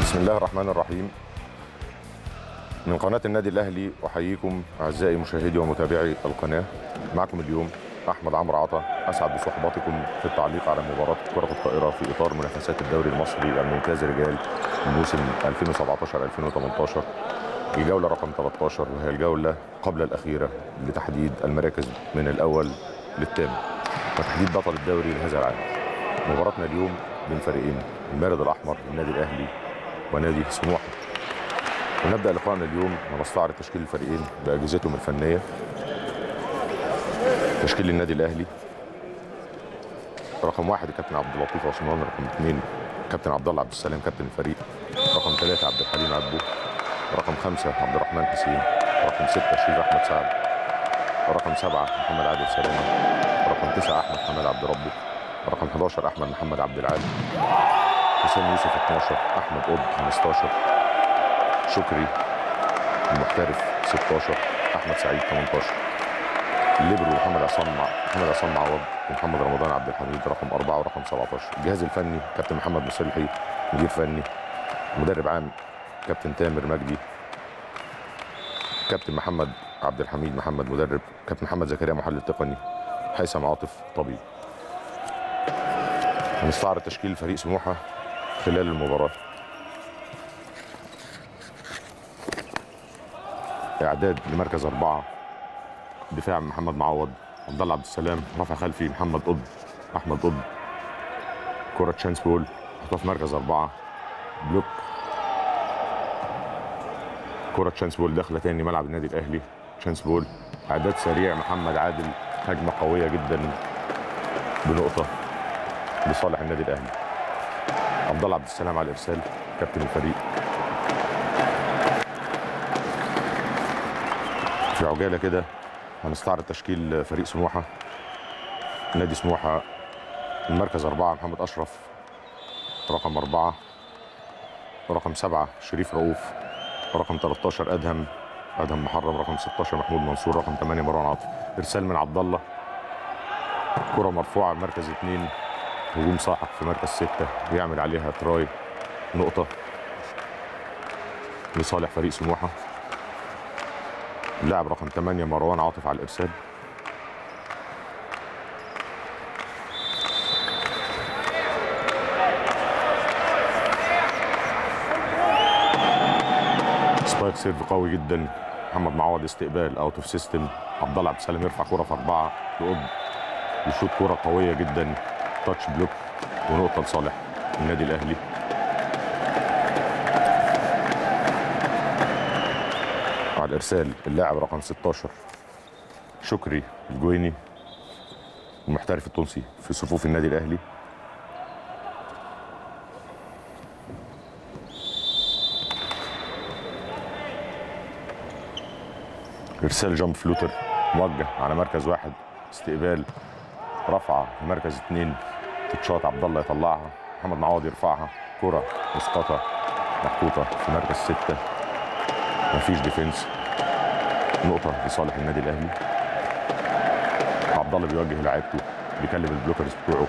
بسم الله الرحمن الرحيم. من قناة النادي الأهلي أحييكم أعزائي مشاهدي ومتابعي القناة. معكم اليوم أحمد عمرو عطا، أسعد بصحباتكم في التعليق على مباراة كرة الطائرة في إطار منافسات الدوري المصري الممتاز رجال الموسم 2017-2018، الجولة رقم 13، وهي الجولة قبل الأخيرة لتحديد المراكز من الأول للثامن وتحديد بطل الدوري لهذا العام. مباراتنا اليوم بين فريقين، المارد الأحمر النادي الأهلي ونادي سموحة. ونبدأ لقاءنا اليوم ونستعرض تشكيل الفريقين بأجهزتهم الفنية. تشكيل النادي الأهلي: رقم 1 الكابتن عبد اللطيف عثمان، رقم 2 كابتن عبد الله عبد السلام كابتن الفريق، رقم 3 عبد الحليم عبده، رقم 5 عبد الرحمن حسين، رقم 6 شريف أحمد سعد، رقم 7 محمد عادل سلامة، رقم 9 أحمد حماد عبد ربه، رقم 11 أحمد محمد عبد العال، حسين يوسف 12، أحمد قطب 15، شكري المحترف 16، أحمد سعيد 18، الليبرو محمد عصام معوض ومحمد رمضان عبد الحميد رقم 4 ورقم 17. الجهاز الفني: كابتن محمد مصلحي مدير فني، مدرب عام كابتن تامر مجدي، كابتن محمد عبد الحميد محمد مدرب، كابتن محمد زكريا محلل تقني، هيثم عاطف طبيب. هنستعرض تشكيل فريق سموحة خلال المباراة. اعداد لمركز 4: دفاع محمد معوض، عبد الله عبد السلام، رفع خلفي محمد قطب، احمد قطب، كرة تشانس بول، حطها في مركز 4، بلوك كرة تشانس بول داخله تاني ملعب النادي الاهلي، تشانس بول، اعداد سريع محمد عادل، هجمه قويه جدا بنقطه لصالح النادي الاهلي. عبد الله عبد السلام على الارسال كابتن الفريق. في عجاله كده هنستعرض تشكيل فريق سموحه. نادي سموحه المركز 4 محمد اشرف، رقم 4 رقم 7 شريف رؤوف، رقم 13 ادهم محرم، رقم 16 محمود منصور، رقم 8 مروان عاطف. ارسال من عبد الله، كره مرفوعه مركز 2، هجوم صاحب في مركز 6 بيعمل عليها تراي، نقطه لصالح فريق سموحه. اللاعب رقم 8 مروان عاطف على الارسال. سبايك سيرف قوي جدا، محمد معوض استقبال اوت اوف سيستم، عبد الله عبد السلام يرفع كره في 4 لقطب، يشوط كره قويه جدا، تاتش بلوك ونقطه لصالح النادي الاهلي. على الارسال اللاعب رقم 16 شكري الجويني، المحترف التونسي في صفوف النادي الاهلي. ارسال جامب فلوتر موجه على مركز 1، استقبال رفعه في مركز 2، تتشاط عبد الله يطلعها، محمد معوض يرفعها، كره مسقطه محطوطه في مركز 6، مفيش ديفنس، نقطه لصالح النادي الاهلي. عبد الله بيوجه لاعيبته، بيكلم البلوكرز بتوعه،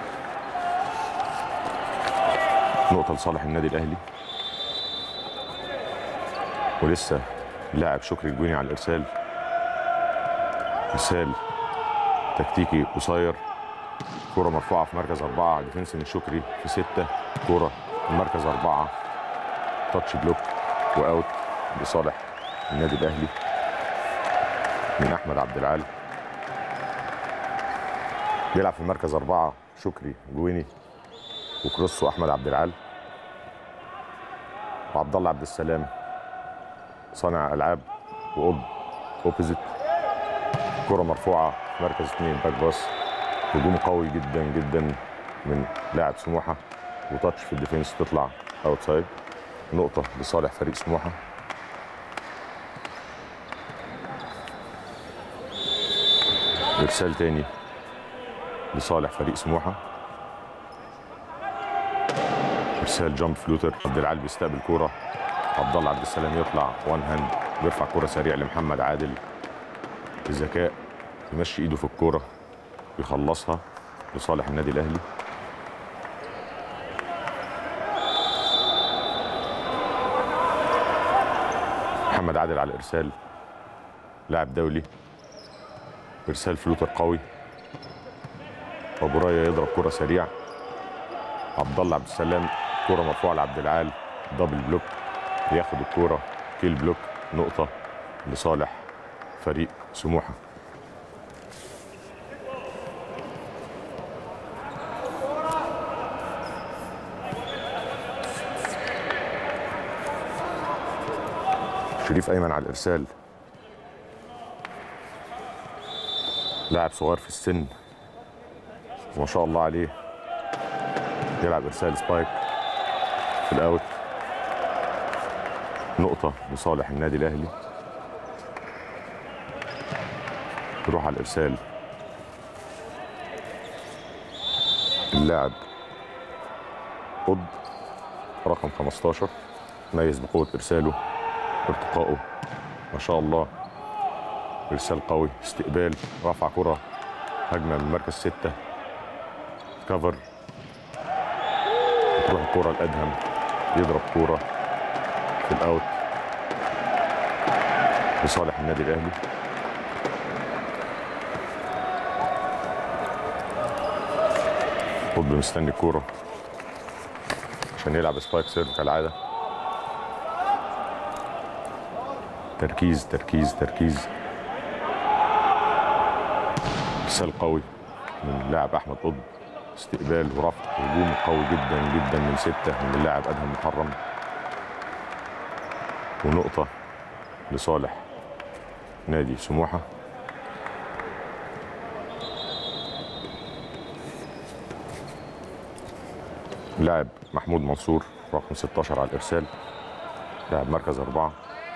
نقطه لصالح النادي الاهلي. ولسه اللاعب شكري الجويني على الارسال، ارسال تكتيكي قصير، كرة مرفوعة في مركز 4، ديفنس من شكري في 6، كرة في مركز 4، تاتش بلوك واوت لصالح النادي الاهلي من احمد عبد العال. بيلعب في المركز 4 شكري جويني وكروسو احمد عبد العال، وعبد الله عبد السلام صانع العاب وقطب اوبوزيت، كرة مرفوعة في مركز 2 باك باس، هجوم قوي جدا جدا من لاعب سموحه، وتاتش في الديفنس تطلع اوتسايد، نقطه لصالح فريق سموحه. ارسال تاني لصالح فريق سموحه، ارسال جامب فلوتر، عبد العال بيستقبل كوره، عبد الله عبد السلام يطلع وان هاند، بيرفع كوره سريع لمحمد عادل بذكاء، يمشي ايده في الكوره يخلصها لصالح النادي الاهلي. عادل على الارسال، لاعب دولي، ارسال فلوتر قوي. ابو رايه يضرب كره سريع. عبد الله عبد السلام كره مرفوعه لعبد العال، دبل بلوك، ياخد الكره كيل بلوك، نقطه لصالح فريق سموحه. شريف ايمن على الارسال، لاعب صغير في السن وما شاء الله عليه، يلعب ارسال سبايك في الاوت، نقطه لصالح النادي الاهلي. يروح على الارسال اللاعب قد رقم 15، ميز بقوه ارساله، ارتقائه ما شاء الله، ارسال قوي، استقبال، رفع كره، هجمه من مركز 6، كفر، تروح الكره لادهم، يضرب كوره في الاوت لصالح النادي الاهلي. قطب مستني الكوره عشان يلعب سبايك سيرف كالعاده. تركيز تركيز تركيز. ارسال قوي من اللاعب احمد قطب، استقبال ورفع، هجوم قوي جدا جدا من 6 من اللاعب ادهم محرم، ونقطه لصالح نادي سموحه. لاعب محمود منصور رقم 16 على الارسال، لاعب مركز 4.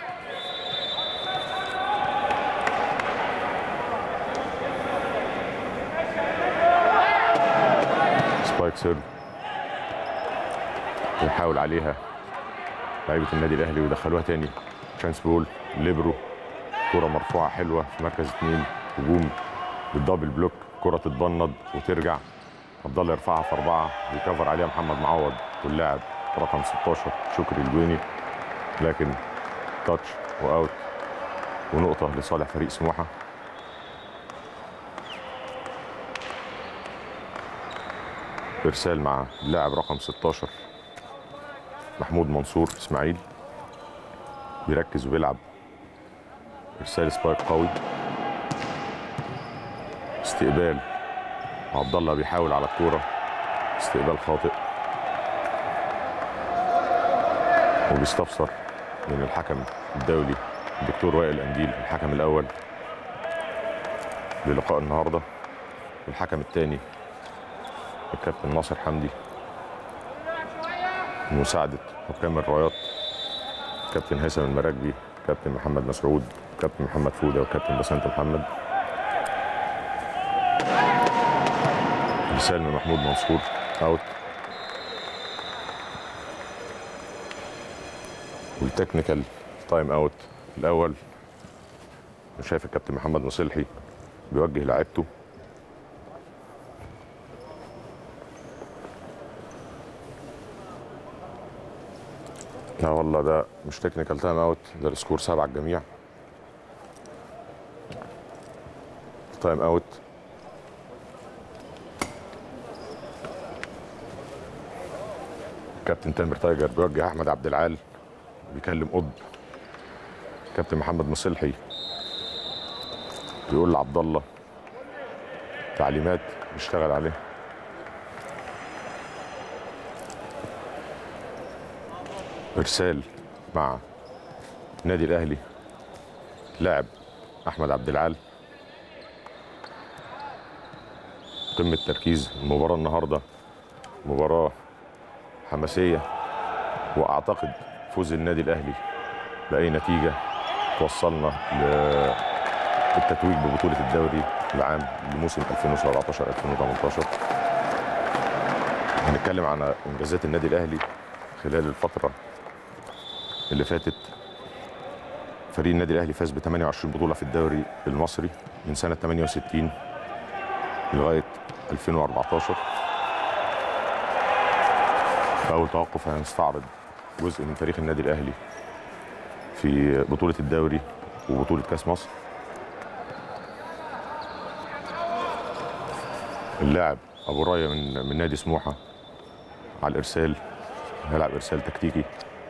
سبايك سيرف يحاول عليها لعيبه النادي الاهلي ويدخلوها تاني. تشانس بول ليبرو، كره مرفوعه حلوه في مركز 2، هجوم بالدبل بلوك، كره تتبنض وترجع، عبد الله يرفعها في 4، ويكفر عليها محمد معوض واللاعب رقم 16 شكري الجويني، لكن تاتش واوت ونقطه لصالح فريق سموحه. ارسال مع اللاعب رقم 16 محمود منصور اسماعيل، بيركز وبيلعب ارسال سبايك قوي، استقبال، عبد الله بيحاول على الكوره، استقبال خاطئ، وبيستفسر من الحكم الدولي الدكتور وائل انديل الحكم الاول للقاء النهارده. الحكم الثاني الكابتن ناصر حمدي، مساعدة حكام الرايات كابتن هيثم المراكبي، كابتن محمد مسعود، كابتن محمد فوده، وكابتن بسنت محمد. رسالة من محمود منصور اوت. والتكنيكال تايم اوت الاول. شايف الكابتن محمد مصلحي بيوجه لاعيبته. لا والله ده مش تكنيكال تايم اوت، ده السكور 7 على الجميع. تايم اوت. كابتن تامر تايجر بيوجه احمد عبد العال، بيكلم قطب. كابتن محمد مصلحي بيقول لعبد الله تعليمات يشتغل عليها. ارسال مع النادي الاهلي، لاعب احمد عبد العال. قمه تركيز. المباراه النهارده مباراه حماسيه، واعتقد فوز النادي الاهلي باي نتيجه توصلنا للتتويج ببطوله الدوري العام لموسم 2017 2018. هنتكلم عن انجازات النادي الاهلي خلال الفتره اللي فاتت. فريق النادي الاهلي فاز ب 28 بطوله في الدوري المصري من سنه 68 لغايه 2014. في اول توقف هنستعرض جزء من تاريخ النادي الاهلي في بطولة الدوري وبطولة كاس مصر. اللاعب ابو رايه من نادي سموحه على الارسال، هيلعب ارسال تكتيكي،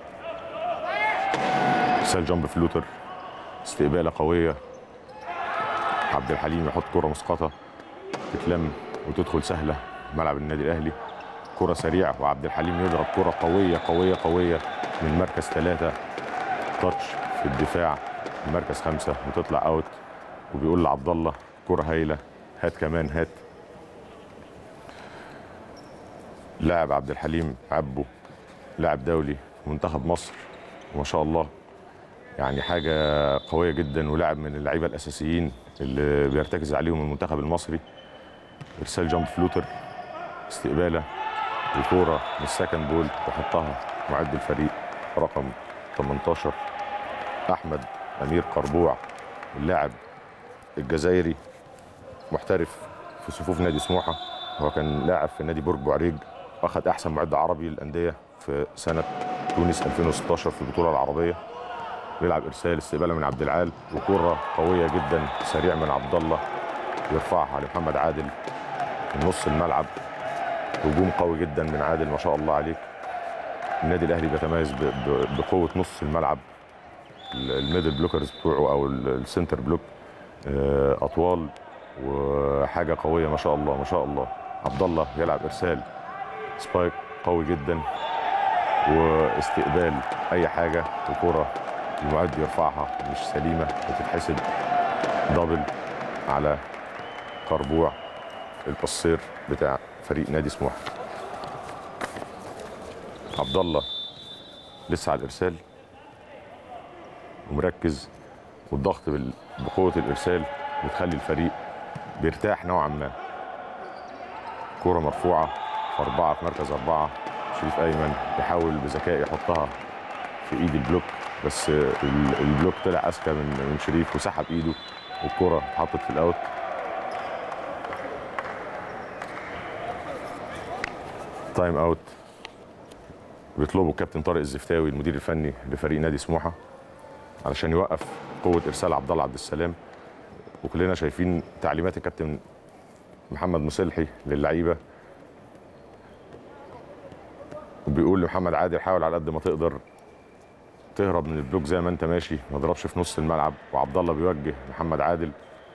ارسال جامب فلوتر، استقباله قويه، عبد الحليم يحط كره مسقطه تتلم وتدخل سهله ملعب النادي الاهلي. كره سريعه وعبد الحليم يضرب كره قويه قويه قويه من مركز 3، تاتش في الدفاع من مركز 5 وتطلع اوت، وبيقول لعبد الله كره هايله، هات كمان هات. لاعب عبد الحليم عبو لاعب دولي منتخب مصر وما شاء الله، يعني حاجه قويه جدا، ولاعب من اللعيبه الاساسيين اللي بيرتكز عليهم المنتخب المصري. ارسال جامب فلوتر، استقباله وكوره من السكند بول يحطها معد الفريق رقم 18 احمد امير قربوع، اللاعب الجزائري محترف في صفوف نادي سموحه. هو كان لاعب في نادي برج بوعريج، واخد احسن معد عربي للانديه في سنه تونس 2016 في البطوله العربيه. بيلعب ارسال، استقباله من عبد العال وكره قويه جدا سريع من عبد الله يرفعها لمحمد عادل من نص الملعب. هجوم قوي جدا من عادل ما شاء الله عليك. النادي الاهلي بيتميز بقوه نص الملعب، الميدل بلوكرز بتوعه او السنتر بلوك اطوال وحاجه قويه ما شاء الله ما شاء الله. عبد الله يلعب ارسال سبايك قوي جدا واستقبال اي حاجه وكره المعد يرفعها مش سليمه وتتحسب دبل على قربوع القصير بتاع فريق نادي سموحه. عبد الله لسه على الارسال ومركز، والضغط بقوه الارسال بتخلي الفريق بيرتاح نوعا ما. كوره مرفوعه في 4 في مركز 4، شريف ايمن بيحاول بذكاء يحطها في ايد البلوك، بس البلوك طلع اذكى من شريف وسحب ايده والكره اتحطت في الاوت. تايم اوت بيطلبه الكابتن طارق الزفتاوي المدير الفني لفريق نادي سموحه علشان يوقف قوه ارسال عبد الله عبد السلام. وكلنا شايفين تعليمات الكابتن محمد مصلحي للعيبه، وبيقول لمحمد عادل حاول على قد ما تقدر تهرب من البلوك زي ما انت ماشي، ما تضربش في نص الملعب. وعبد الله بيوجه محمد عادل.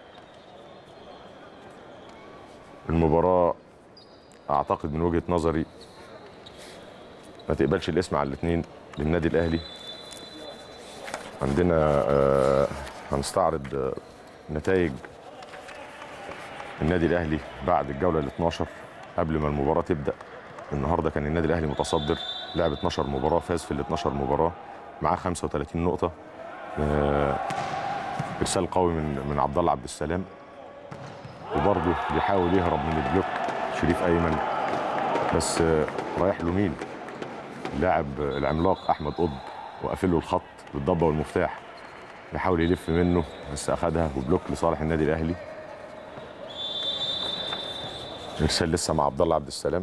المباراه اعتقد من وجهه نظري ما تقبلش الاسم على الاثنين للنادي الاهلي. عندنا هنستعرض نتائج النادي الاهلي بعد الجوله ال 12 قبل ما المباراه تبدا. النهارده كان النادي الاهلي متصدر، لعب 12 مباراه، فاز في ال 12 مباراه، معاه 35 نقطه. ارسال قوي من عبد الله عبد السلام، وبرضه بيحاول يهرب من البلوك شريف ايمن، بس رايح له مين؟ اللاعب العملاق احمد قطب وقافل له الخط بالضبه والمفتاح، بيحاول يلف منه بس اخدها وبلوك لصالح النادي الاهلي. ارسال لسه مع عبد الله عبد السلام،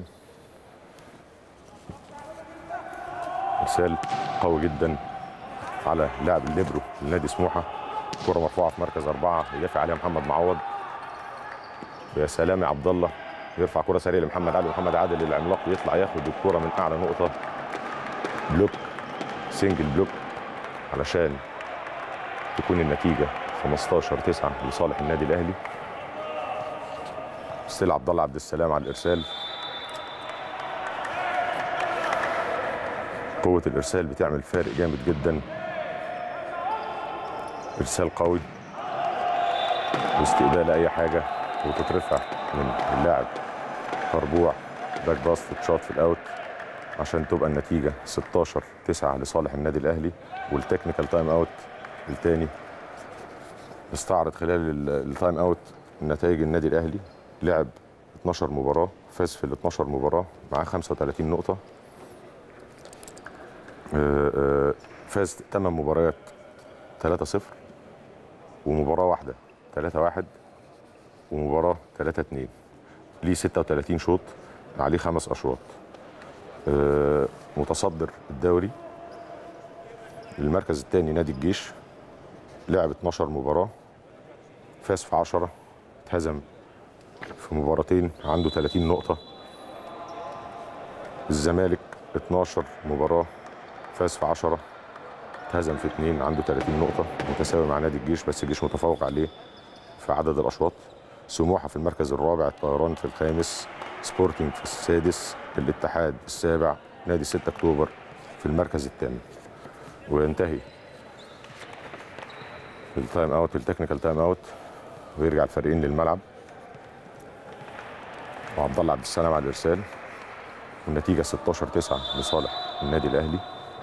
ارسال قوي جدا على لاعب الليبرو لنادي سموحه. كره مرفوعه في مركز 4 يدافع عليها محمد معوض. يا سلام يا عبد الله، يرفع كره سريعه لمحمد عادل، ومحمد عادل العملاق يطلع ياخد الكره من اعلى نقطه، بلوك سنجل بلوك علشان تكون النتيجه 15-9 لصالح النادي الاهلي. ستيل عبد الله عبد السلام على الارسال. قوه الارسال بتعمل فارق جامد جدا. ارسال قوي واستقبال اي حاجه وتترفع من اللاعب قربوع، باك باست شوت في الاوت عشان تبقى النتيجه 16-9 لصالح النادي الاهلي. والتكنيكال تايم اوت الثاني نستعرض خلال التايم اوت نتائج النادي الاهلي. لعب 12 مباراه، فاز في ال 12 مباراه، معاه 35 نقطه. فاز 8 مباريات 3-0، ومباراه واحده 3-1، ومباراه 3-2. ليه 36 شوط، عليه 5 اشواط. متصدر الدوري المركز الثاني نادي الجيش، لعب 12 مباراه، فاز في 10، اتهزم في مباراتين، عنده 30 نقطه. الزمالك 12 مباراه، فاز في 10، اتهزم في 2، عنده 30 نقطه، متساوي مع نادي الجيش، بس الجيش متفوق عليه في عدد الاشواط. سموحه في المركز الرابع، الطيران في الخامس، سبورتنج في السادس، الاتحاد السابع، نادي 6 اكتوبر في المركز الثامن. وينتهي التايم اوت، التكنيكال تايم اوت، ويرجع الفريقين للملعب، وعبد الله عبد السلام على الارسال، والنتيجه 16-9 لصالح النادي الاهلي.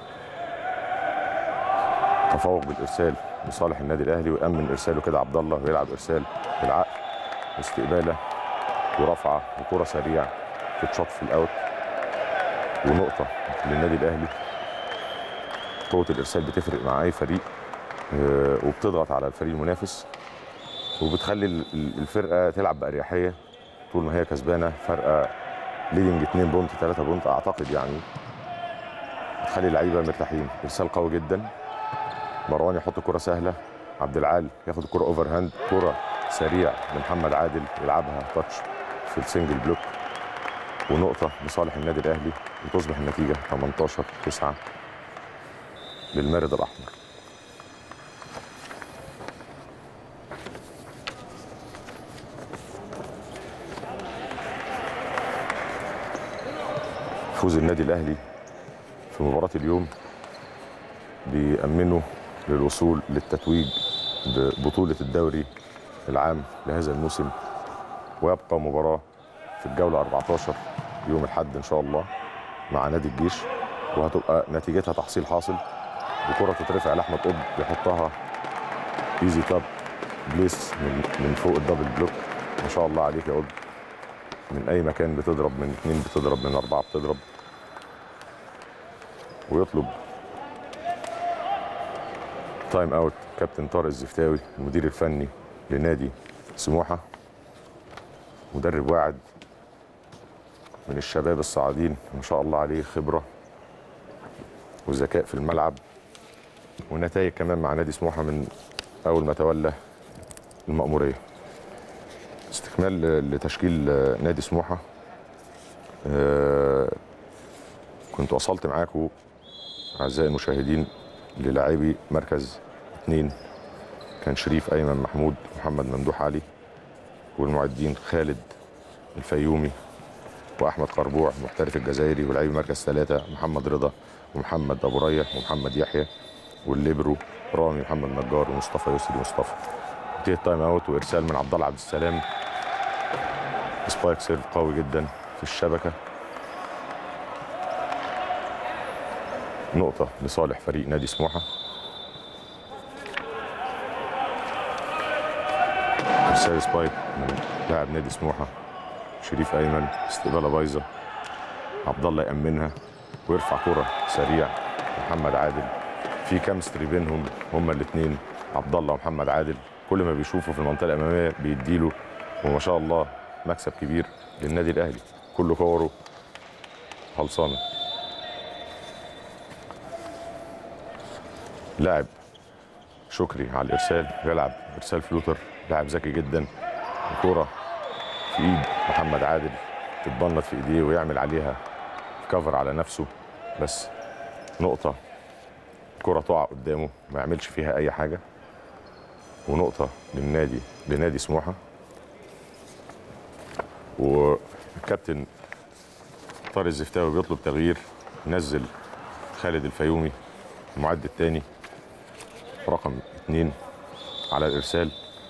تفوق بالارسال لصالح النادي الاهلي، ويأمن ارساله كده عبد الله، ويلعب ارسال بالعقل، واستقباله ورفعه وكره سريعه تتشاط في الاوت، ونقطه للنادي الاهلي. قوه الارسال بتفرق مع اي فريق، وبتضغط على الفريق المنافس، وبتخلي الفرقه تلعب باريحيه طول ما هي كسبانه فرقه ليدنج 2 بونت 3 بونت اعتقد، يعني بتخلي اللعيبه مرتاحين. ارسال قوي جدا، مروان يحط كره سهله، عبد العال ياخد الكره اوفر هاند، كره سريع لمحمد عادل يلعبها تاتش في السنجل بلوك، ونقطه لصالح النادي الاهلي، وتصبح النتيجه 18-9 للمارد الاحمر. فوز النادي الاهلي في مباراه اليوم بيأمنه للوصول للتتويج ببطوله الدوري العام لهذا الموسم، ويبقى مباراه في الجوله 14 يوم الاحد ان شاء الله مع نادي الجيش، وهتبقى نتيجتها تحصيل حاصل، بكره تترفع لاحمد قطب يحطها ايزي تاب بليس من فوق الدبل بلوك. ما شاء الله عليك يا قطب، من اي مكان بتضرب، من 2 بتضرب، من 4 بتضرب. ويطلب تايم اوت كابتن طارق الزفتاوي المدير الفني لنادي سموحه، مدرب واعد من الشباب الصاعدين ما شاء الله عليه، خبره وذكاء في الملعب، ونتائج كمان مع نادي سموحه من اول ما تولى المأموريه. استكمال لتشكيل نادي سموحه، كنت وصلت معاكم اعزائي المشاهدين للاعبي مركز 2، كان شريف ايمن محمود، محمد ممدوح علي، والمعدين خالد الفيومي واحمد قربوع المحترف الجزائري، ولاعبي مركز 3 محمد رضا ومحمد ابو ريح ومحمد يحيى، والليبرو رامي محمد نجار ومصطفى يسري مصطفى. انتهى التايم اوت وارسال من عبد الله عبد السلام، سبايك سيرف قوي جدا في الشبكه، نقطه لصالح فريق نادي سموحه. ارسال سبايك من لاعب نادي سموحه شريف ايمن، استقباله بايظه، عبد الله يامنها ويرفع كره سريع محمد عادل، في كيمستري بينهم هما الاثنين عبد الله ومحمد عادل، كل ما بيشوفوا في المنطقه الاماميه بيديله، وما شاء الله مكسب كبير للنادي الاهلي، كل كوره خلصانه. لاعب شكري على الارسال، بيلعب ارسال فلوتر، لاعب ذكي جدا، الكوره في ايد محمد عادل تتبنط في ايديه ويعمل عليها كفر على نفسه، بس نقطه، الكوره تقع قدامه ما يعملش فيها اي حاجه، ونقطه لنادي سموحه. والكابتن طارق الزفتاوي بيطلب تغيير، نزل خالد الفيومي المعد الثاني رقم 2 على الارسال،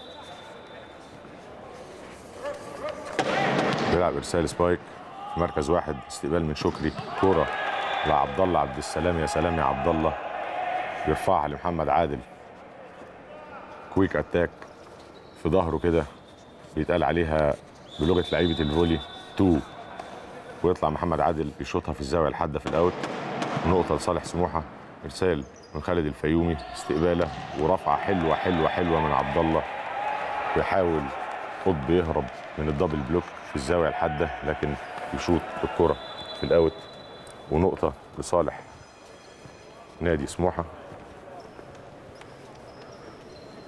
بيلعب ارسال سبايك في مركز 1، استقبال من شكري، كوره لعبد الله عبد السلام، يا سلام يا عبد الله، بيرفعها لمحمد عادل، كويك اتاك في ظهره كده، بيتقال عليها بلغه لعيبه الفولي 2، ويطلع محمد عادل يشوطها في الزاويه الحاده في الاوت، نقطه لصالح سموحه. ارسال من خالد الفيومي، استقباله ورفعه حلوه حلوه حلوه من عبد الله، بيحاول قطب يهرب من الدبل بلوك في الزاويه الحاده، لكن يشوط الكره في الاوت، ونقطه لصالح نادي سموحه.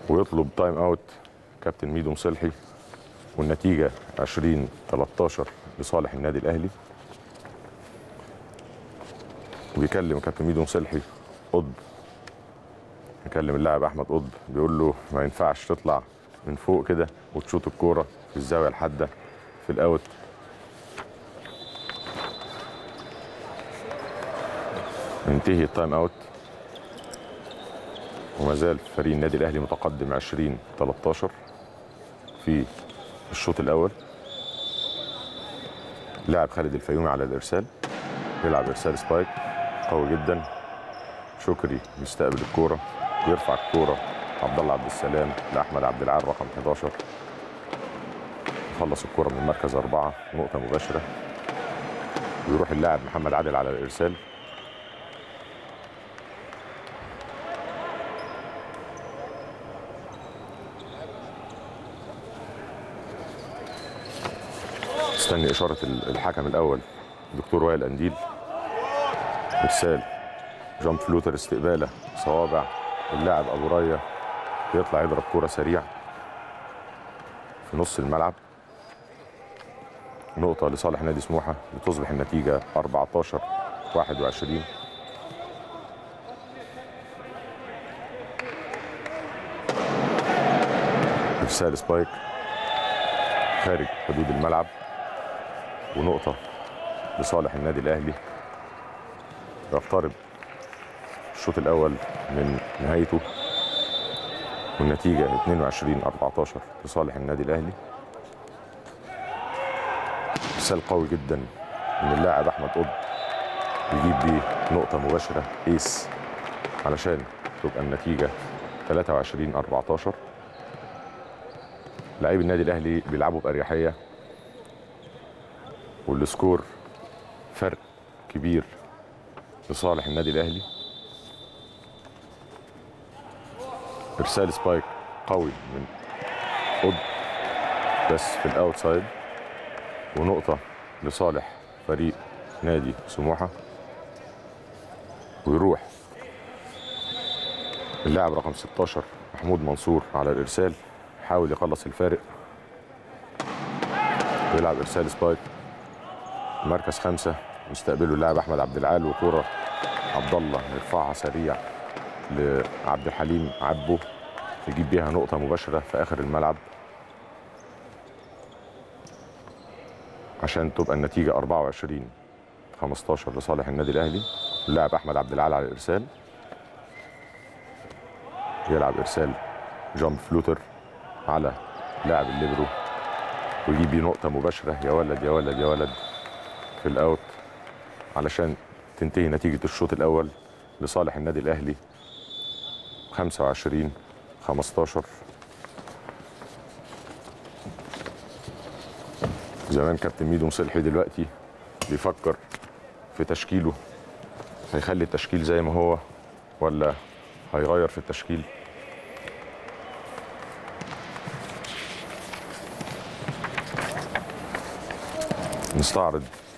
ويطلب تايم اوت كابتن ميدو مصلحي، والنتيجه 20-13 لصالح النادي الاهلي. وبيكلم كابتن ميدو مصلحي قطب، يكلم اللاعب احمد قطب بيقول له ما ينفعش تطلع من فوق كده وتشوط الكوره في الزاويه الحاده في الاوت. ينتهي التايم اوت، وما زال فريق النادي الاهلي متقدم 20-13 في الشوط الاول. لاعب خالد الفيومي على الارسال، يلعب ارسال سبايك قوي جدا. شكري يستقبل الكوره ويرفع الكوره عبد الله عبد السلام لاحمد عبد العال رقم 11، يخلص الكوره من مركز 4 نقطه مباشره. ويروح اللاعب محمد عادل على الارسال، استني اشاره الحكم الاول دكتور وائل قنديل. ارسال جامب فلوتر، استقباله صوابع اللاعب ابو رايه، يطلع يضرب كوره سريع في نص الملعب. نقطه لصالح نادي سموحه، لتصبح النتيجه 14-21. ارسال سبايك خارج حدود الملعب، ونقطه لصالح النادي الاهلي. يقترب الشوط الاول من نهايته، والنتيجه 22-14 لصالح النادي الاهلي. ارسال قوي جدا من اللاعب احمد قطب، يجيب بيه نقطه مباشره ايس علشان تبقى النتيجه 23-14. لاعبي النادي الاهلي بيلعبوا باريحيه، والسكور فرق كبير لصالح النادي الاهلي. ارسال سبايك قوي من قطب بس في الاوتسايد، ونقطه لصالح فريق نادي سموحه. ويروح اللاعب رقم 16 محمود منصور على الارسال، يحاول يخلص الفارق ويلعب ارسال سبايك مركز 5. يستقبله اللاعب احمد عبد العال، وكوره عبد الله يرفعها سريع لعبد الحليم عبو، يجيب بيها نقطه مباشره في اخر الملعب عشان تبقى النتيجه 24-15 لصالح النادي الاهلي. اللاعب احمد عبد العال على الارسال، يلعب ارسال جامب فلوتر على لاعب الليبرو، ويجيب بيه نقطه مباشره يا ولد يا ولد يا ولد في الاوت علشان تنتهي نتيجه الشوط الاول لصالح النادي الاهلي 25-15. زمان كابتن ميدو مصلحي دلوقتي بيفكر في تشكيله، هيخلي التشكيل زي ما هو ولا هيغير في التشكيل. نستعرض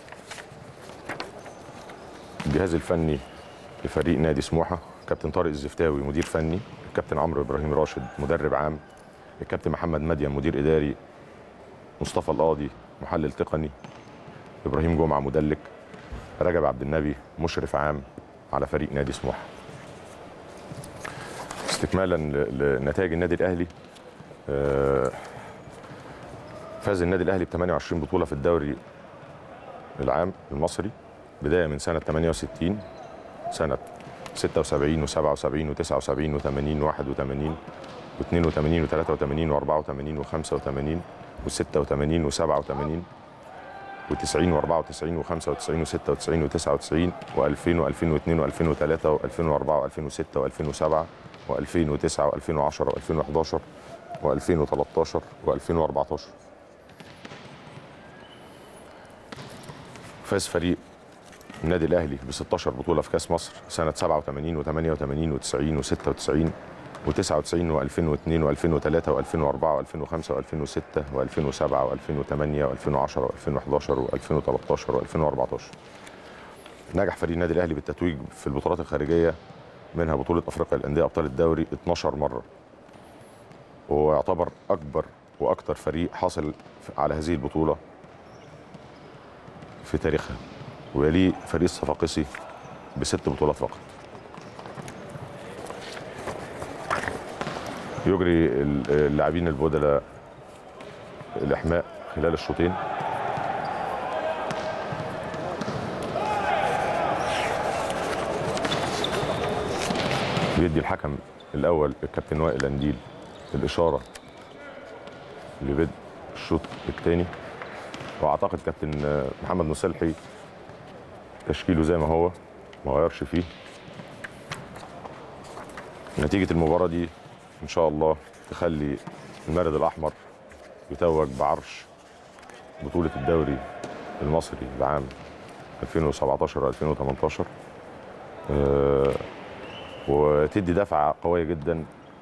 الجهاز الفني لفريق نادي سموحه. كابتن طارق الزفتاوي مدير فني، الكابتن عمرو ابراهيم راشد مدرب عام، الكابتن محمد مدين مدير اداري، مصطفى القاضي محلل تقني، ابراهيم جمعه مدلك، رجب عبد النبي مشرف عام على فريق نادي سموحه. استكمالا لنتائج النادي الاهلي، فاز النادي الاهلي ب 28 بطوله في الدوري العام المصري، بدايه من سنه 68، سنه 76 و77 و79 و80 و81 و82 و83 و84 و85 و86 و87 و90 و94 و95 و96 و99 و2000 و2002 و2003 و2004 و2006 و2007 و2009 و2010 و2011 و2013 و2014. فاز فريق النادي الاهلي ب 16 بطوله في كاس مصر سنه 87 و88 و90 و96 و99 و2002 و2003 و2004 و2005 و2006 و2007 و2008 و2010 و2011 و2013 و2014. نجح فريق النادي الاهلي بالتتويج في البطولات الخارجيه، منها بطوله افريقيا للانديه ابطال الدوري 12 مره. وهو يعتبر اكبر واكثر فريق حصل على هذه البطوله في تاريخها، ويليه فريق الصفاقسي ب6 بطولات فقط. يجري اللاعبين البدلاء الاحماء خلال الشوطين. بيدي الحكم الاول الكابتن وائل انديل الاشاره لبدء الشوط الثاني، واعتقد كابتن محمد مصلحي تشكيله زي ما هو، ما غيرش فيه. نتيجه المباراه دي ان شاء الله تخلي المارد الاحمر يتوج بعرش بطوله الدوري المصري لعام 2017 و2018، وتدي دفعه قويه جدا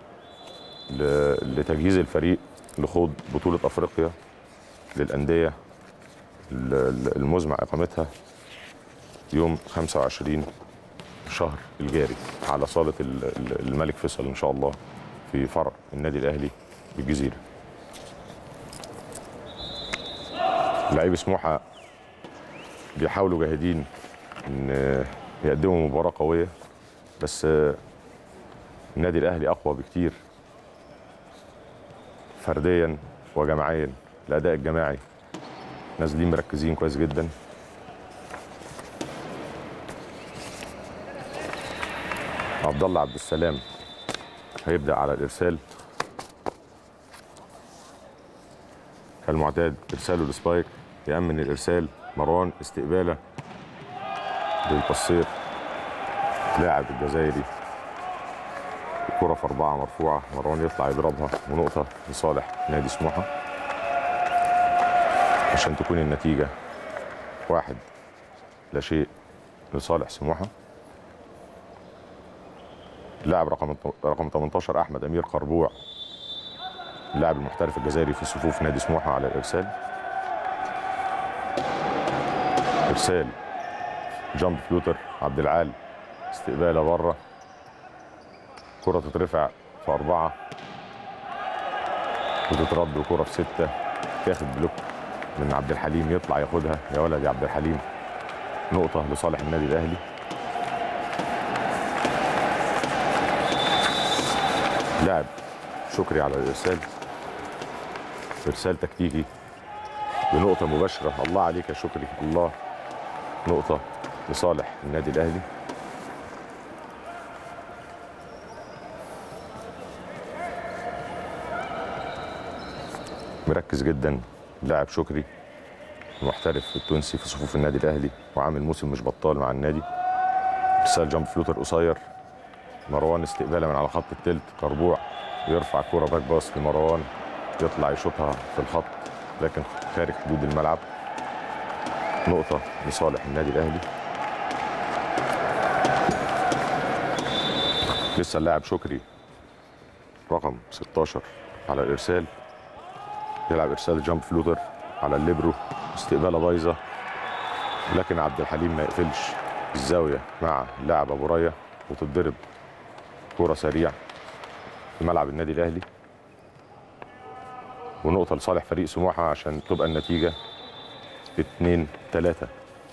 لتجهيز الفريق لخوض بطوله افريقيا للانديه المزمع اقامتها يوم 25 شهر الجاري على صاله الملك فيصل ان شاء الله في فرع النادي الاهلي بالجزيره. لاعبي سموحه بيحاولوا جاهدين ان يقدموا مباراه قويه، بس النادي الاهلي اقوى بكتير فرديا وجماعيا. الاداء الجماعي نازلين مركزين كويس جدا. عبد الله عبد السلام هيبدا على الارسال كالمعتاد، ارساله لسبايك يامن الارسال. مروان استقباله للقصير لاعب الجزائري، الكرة في 4 مرفوعة، مروان يطلع يضربها ونقطة لصالح نادي سموحة عشان تكون النتيجة 1-0 لصالح سموحة. اللاعب رقم 18 أحمد أمير قربوع، اللاعب المحترف الجزائري في صفوف نادي سموحة على الإرسال. إرسال جامب فلوتر عبد العال، استقباله بره، كرة تترفع في 4 وتترد، وكرة في 6 تاخد بلوك من عبد الحليم، يطلع ياخدها يا ولد يا عبد الحليم، نقطة لصالح النادي الأهلي. لاعب شكري على الإرسال، إرسال تكتيكي بنقطة مباشرة. الله عليك يا شكري، الله، نقطة لصالح النادي الأهلي. مركز جدا لاعب شكري المحترف التونسي في صفوف النادي الاهلي، وعامل موسم مش بطال مع النادي. ارسال جامب فلوتر قصير، مروان استقباله من على خط التلت، قربوع يرفع كوره باك باص لمروان، يطلع يشوطها في الخط لكن خارج حدود الملعب، نقطه لصالح النادي الاهلي. لسه اللاعب شكري رقم 16 على الارسال، يلعب ارسال جامب فلوتر على الليبرو، استقباله بايظه لكن عبد الحليم ما يقفلش الزاويه مع اللاعب ابو ريا، وتتضرب كوره سريع في ملعب النادي الاهلي، ونقطه لصالح فريق سموحه عشان تبقى النتيجه 2-3.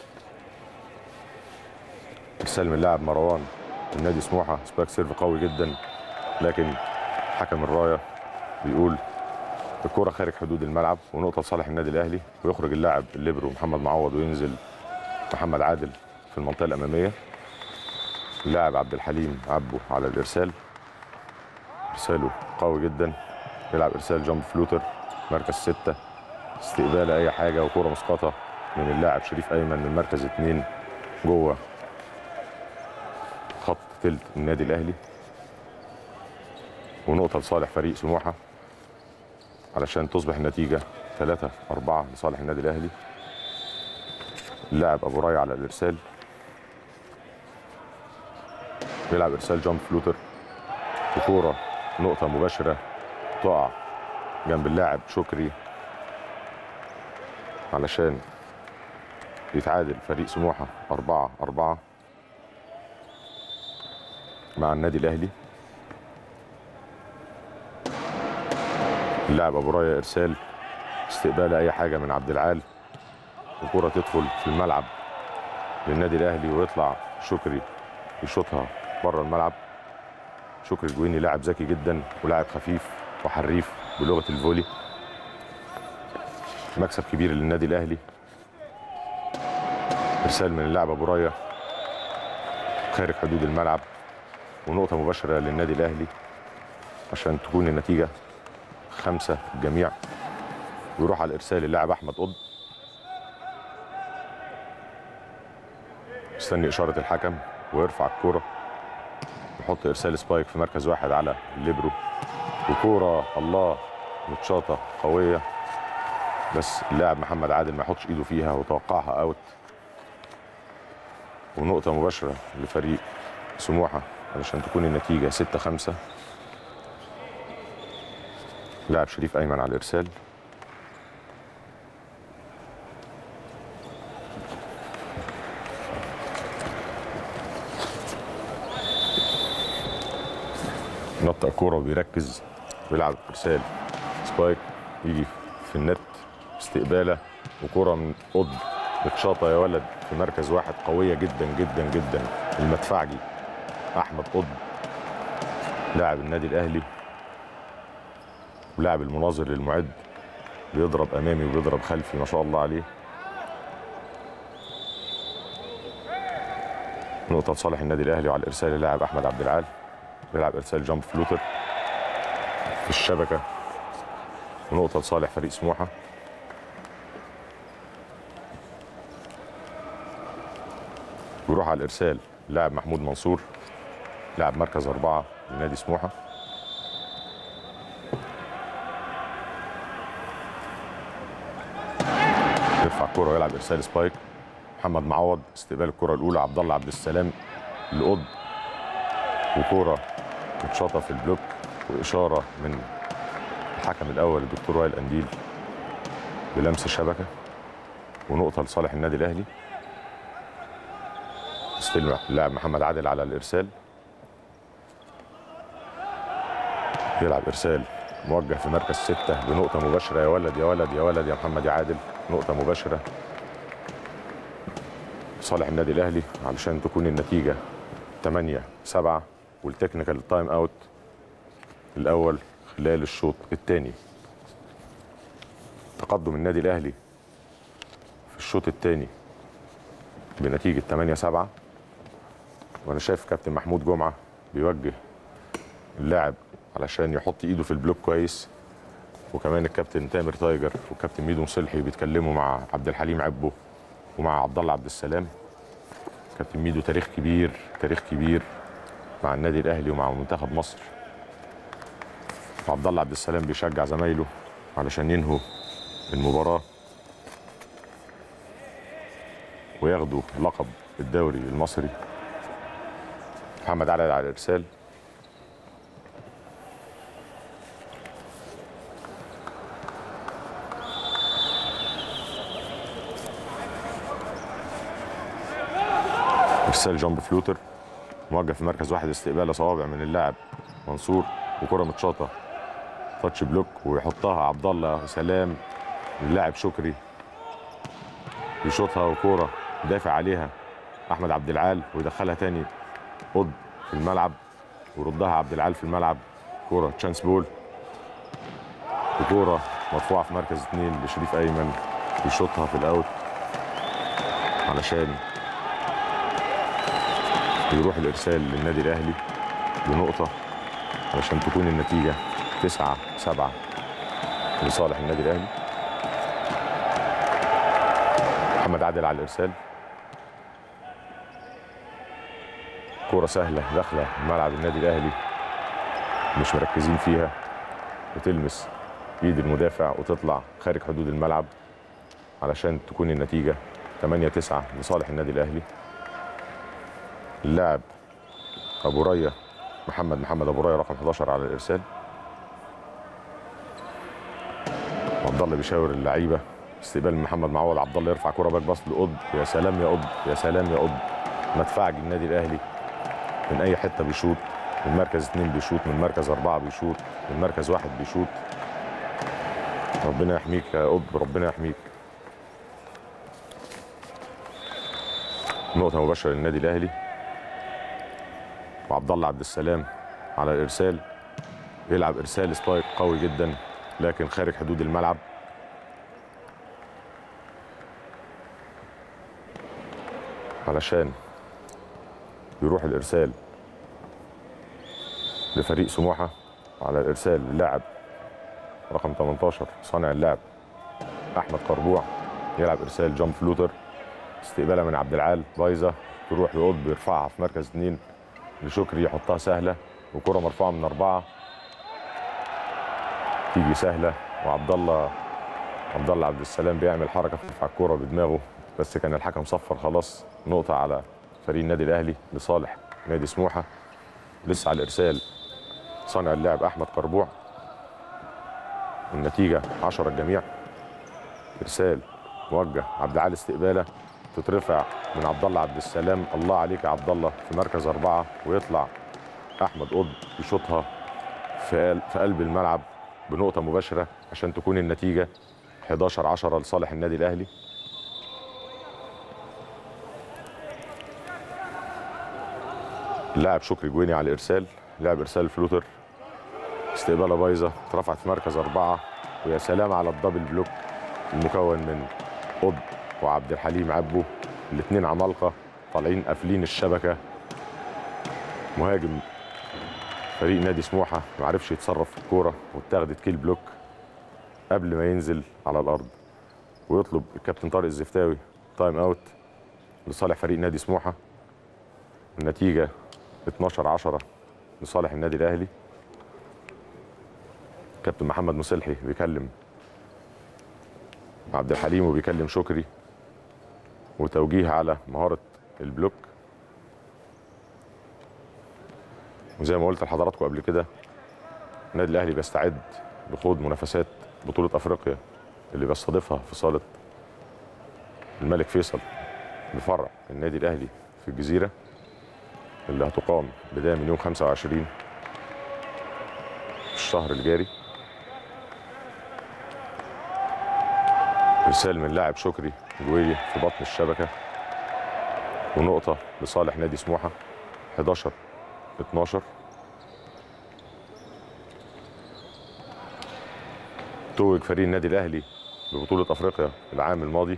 ارسال من اللاعب مروان من نادي سموحه، سباك سيرف قوي جدا لكن حكم الرايه بيقول الكرة خارج حدود الملعب، ونقطة لصالح النادي الأهلي، ويخرج اللاعب الليبرو محمد معوض وينزل محمد عادل في المنطقة الأمامية. اللاعب عبد الحليم عبو على الإرسال، إرساله قوي جدا، يلعب إرسال جامب فلوتر مركز 6، استقبال أي حاجة، وكرة مسقطة من اللاعب شريف أيمن من مركز 2 جوه خط تلت النادي الأهلي، ونقطة لصالح فريق سموحة علشان تصبح النتيجة 3-4 لصالح النادي الأهلي. اللاعب أبو راي على الإرسال، بيلعب إرسال جامب فلوتر، وكورة نقطة مباشرة تقع جنب اللاعب شكري علشان يتعادل فريق سموحة 4-4 مع النادي الأهلي. اللاعب ابو رايه ارسال استقبال اي حاجه من عبد العال، الكره تدخل في الملعب للنادي الاهلي ويطلع شكري يشوطها بره الملعب. شكري الجويني لاعب ذكي جدا ولاعب خفيف وحريف بلغه الفولي. مكسب كبير للنادي الاهلي. ارسال من اللاعب ابو رايه خارج حدود الملعب ونقطه مباشره للنادي الاهلي عشان تكون النتيجه 5 الجميع. ويروح على الارسال اللاعب احمد قطب، مستني اشاره الحكم ويرفع الكوره يحط ارسال سبايك في مركز واحد على الليبرو. وكوره الله متشاطه قويه بس اللاعب محمد عادل ما يحطش ايده فيها وتوقعها اوت. ونقطه مباشره لفريق سموحه علشان تكون النتيجه 6-5. لاعب شريف ايمن على الارسال. نطق الكوره وبيركز ويلعب ارسال سبايك يجي في النت استقباله وكوره من قطب بتشاطه يا ولد في مركز واحد قويه جدا جدا جدا. المدفعجي احمد قطب لاعب النادي الاهلي ولاعب المناظر للمعد، بيضرب امامي وبيضرب خلفي ما شاء الله عليه. نقطه لصالح النادي الاهلي. وعلى الارسال اللاعب احمد عبد العال بيلعب ارسال جامب فلوتر في الشبكه ونقطه لصالح فريق سموحه. ويروح على الارسال اللاعب محمود منصور لاعب مركز 4 لنادي سموحه. يرفع الكره ويلعب ارسال سبايك. محمد معوض استقبال الكره الاولى عبد الله عبد السلام لقطب وكوره متشاطه في البلوك واشاره من الحكم الاول الدكتور وائل قنديل بلمس الشبكه ونقطه لصالح النادي الاهلي. استلم اللاعب محمد عادل على الارسال يلعب ارسال موجه في مركز 6 بنقطه مباشره يا ولد يا ولد يا ولد يا محمد يا عادل. نقطه مباشره لصالح النادي الاهلي علشان تكون النتيجه 8-7 والتكنيكال تايم اوت الاول خلال الشوط الثاني. تقدم النادي الاهلي في الشوط الثاني بنتيجه 8-7. وانا شايف كابتن محمود جمعه بيوجه اللاعب علشان يحط ايده في البلوك كويس، وكمان الكابتن تامر تايجر والكابتن ميدو مصلحي بيتكلموا مع عبد الحليم عبو ومع عبد الله عبد السلام. كابتن ميدو تاريخ كبير تاريخ كبير مع النادي الاهلي ومع منتخب مصر. وعبد الله عبد السلام بيشجع زمايله علشان ينهوا المباراه وياخدوا لقب الدوري المصري. محمد علي على الارسال ارسال جامب فلوتر موجه في مركز واحد استقبال صوابع من اللاعب منصور وكره متشاطه تاتش بلوك ويحطها عبد الله سلام اللاعب شكري يشوطها وكوره دافع عليها احمد عبد العال ويدخلها تاني قطب في الملعب ويردها عبد العال في الملعب. كوره تشانس بول وكوره مرفوعه في مركز 2 لشريف ايمن يشوطها في الاوت علشان يروح الارسال للنادي الاهلي بنقطه علشان تكون النتيجه 9-7 لصالح النادي الاهلي. محمد عادل على الارسال كوره سهله داخله ملعب النادي الاهلي مش مركزين فيها وتلمس ايد المدافع وتطلع خارج حدود الملعب علشان تكون النتيجه 8-9 لصالح النادي الاهلي. اللاعب ابو ريه محمد ابو ريه رقم 11 على الارسال. عبد الله بيشاور اللعيبه استقبال من محمد معوض. عبد الله يرفع كره باك باص لقطب. يا سلام يا قطب يا سلام يا قطب. مدفعج النادي الاهلي من اي حته بيشوط من مركز 2 بيشوط من مركز 4 بيشوط من مركز 1 بيشوط. ربنا يحميك يا قطب، ربنا يحميك. نقطة مباشرة للنادي الأهلي، وعبد الله عبد السلام على الإرسال، يلعب إرسال سبايك قوي جدا لكن خارج حدود الملعب. علشان يروح الإرسال لفريق سموحة. على الإرسال اللاعب رقم 18 صانع اللعب أحمد قربوع، يلعب إرسال جامب فلوتر، استقبالها من عبد العال بايظة، تروح لقطب يرفعها في مركز 2 لشكري يحطها سهلة، وكرة مرفوعة من 4 تيجي سهلة، وعبد الله عبد السلام بيعمل حركة في رفع الكرة بدماغه، بس كان الحكم صفر خلاص. نقطة على فريق النادي الأهلي لصالح نادي سموحة. لسه على الإرسال صانع اللعب أحمد قربوع، النتيجة 10 الجميع. إرسال موجه عبد العال، استقبالة تترفع من عبد الله عبد السلام، الله عليك يا عبد الله، في مركز 4، ويطلع أحمد قطب يشوطها في قلب الملعب بنقطة مباشرة عشان تكون النتيجة 11-10 لصالح النادي الأهلي. اللاعب شكري جويني على الإرسال، لاعب إرسال فلوتر، استقبالها بايظة، اترفعت في مركز 4، ويا سلام على الدبل بلوك المكون من قطب وعبد الحليم عبو، الاثنين عمالقة طالعين قافلين الشبكة. مهاجم فريق نادي سموحة ما عرفش يتصرف في الكورة، واتاخدت كيل بلوك قبل ما ينزل على الأرض، ويطلب الكابتن طارق الزفتاوي تايم اوت لصالح فريق نادي سموحة. النتيجة 12-10 لصالح النادي الأهلي. كابتن محمد مسلحي بيكلم عبد الحليم وبيكلم شكري، وتوجيه على مهارة البلوك. وزي ما قلت لحضراتكم قبل كده، النادي الأهلي بيستعد لخوض منافسات بطولة أفريقيا اللي بيستضيفها في صالة الملك فيصل بفرع النادي الأهلي في الجزيرة، اللي هتقام بداية من يوم 25 في الشهر الجاري. إرسال من لاعب شكري جويلي في بطن الشبكة، ونقطة لصالح نادي سموحة 11-12. توج فريق النادي الأهلي ببطولة أفريقيا العام الماضي،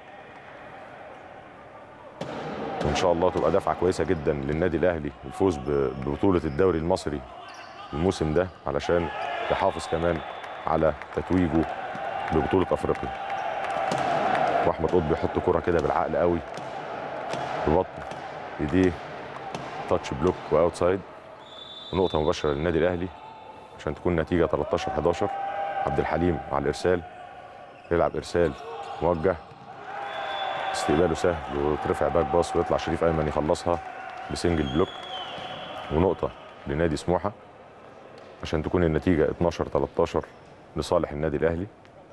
وإن شاء الله تبقى دفعة كويسة جدا للنادي الأهلي الفوز ببطولة الدوري المصري الموسم ده، علشان يحافظ كمان على تتويجه ببطولة أفريقيا. واحمد قطب بيحط كرة كده بالعقل قوي ببطن ايديه، تاتش بلوك واوتسايد، ونقطة مباشرة للنادي الأهلي عشان تكون نتيجة 13-11. عبد الحليم على الإرسال، يلعب إرسال موجه، استقباله سهل وترفع باك باص، ويطلع شريف أيمن يخلصها بسنجل بلوك، ونقطة لنادي سموحة عشان تكون النتيجة 12-13 لصالح النادي الأهلي.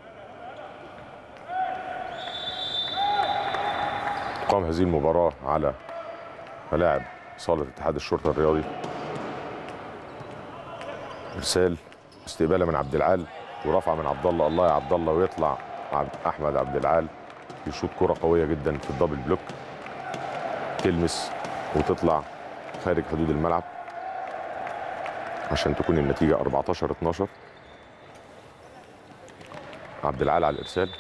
تقام هذه المباراة على ملاعب صالة اتحاد الشرطة الرياضي. إرسال استقبالها من عبد العال، ورفعة من عبد الله، الله يا عبد الله، ويطلع أحمد عبد العال يشوط كرة قوية جدا في الدبل بلوك، تلمس وتطلع خارج حدود الملعب عشان تكون النتيجة 14-12. عبد العال على الإرسال،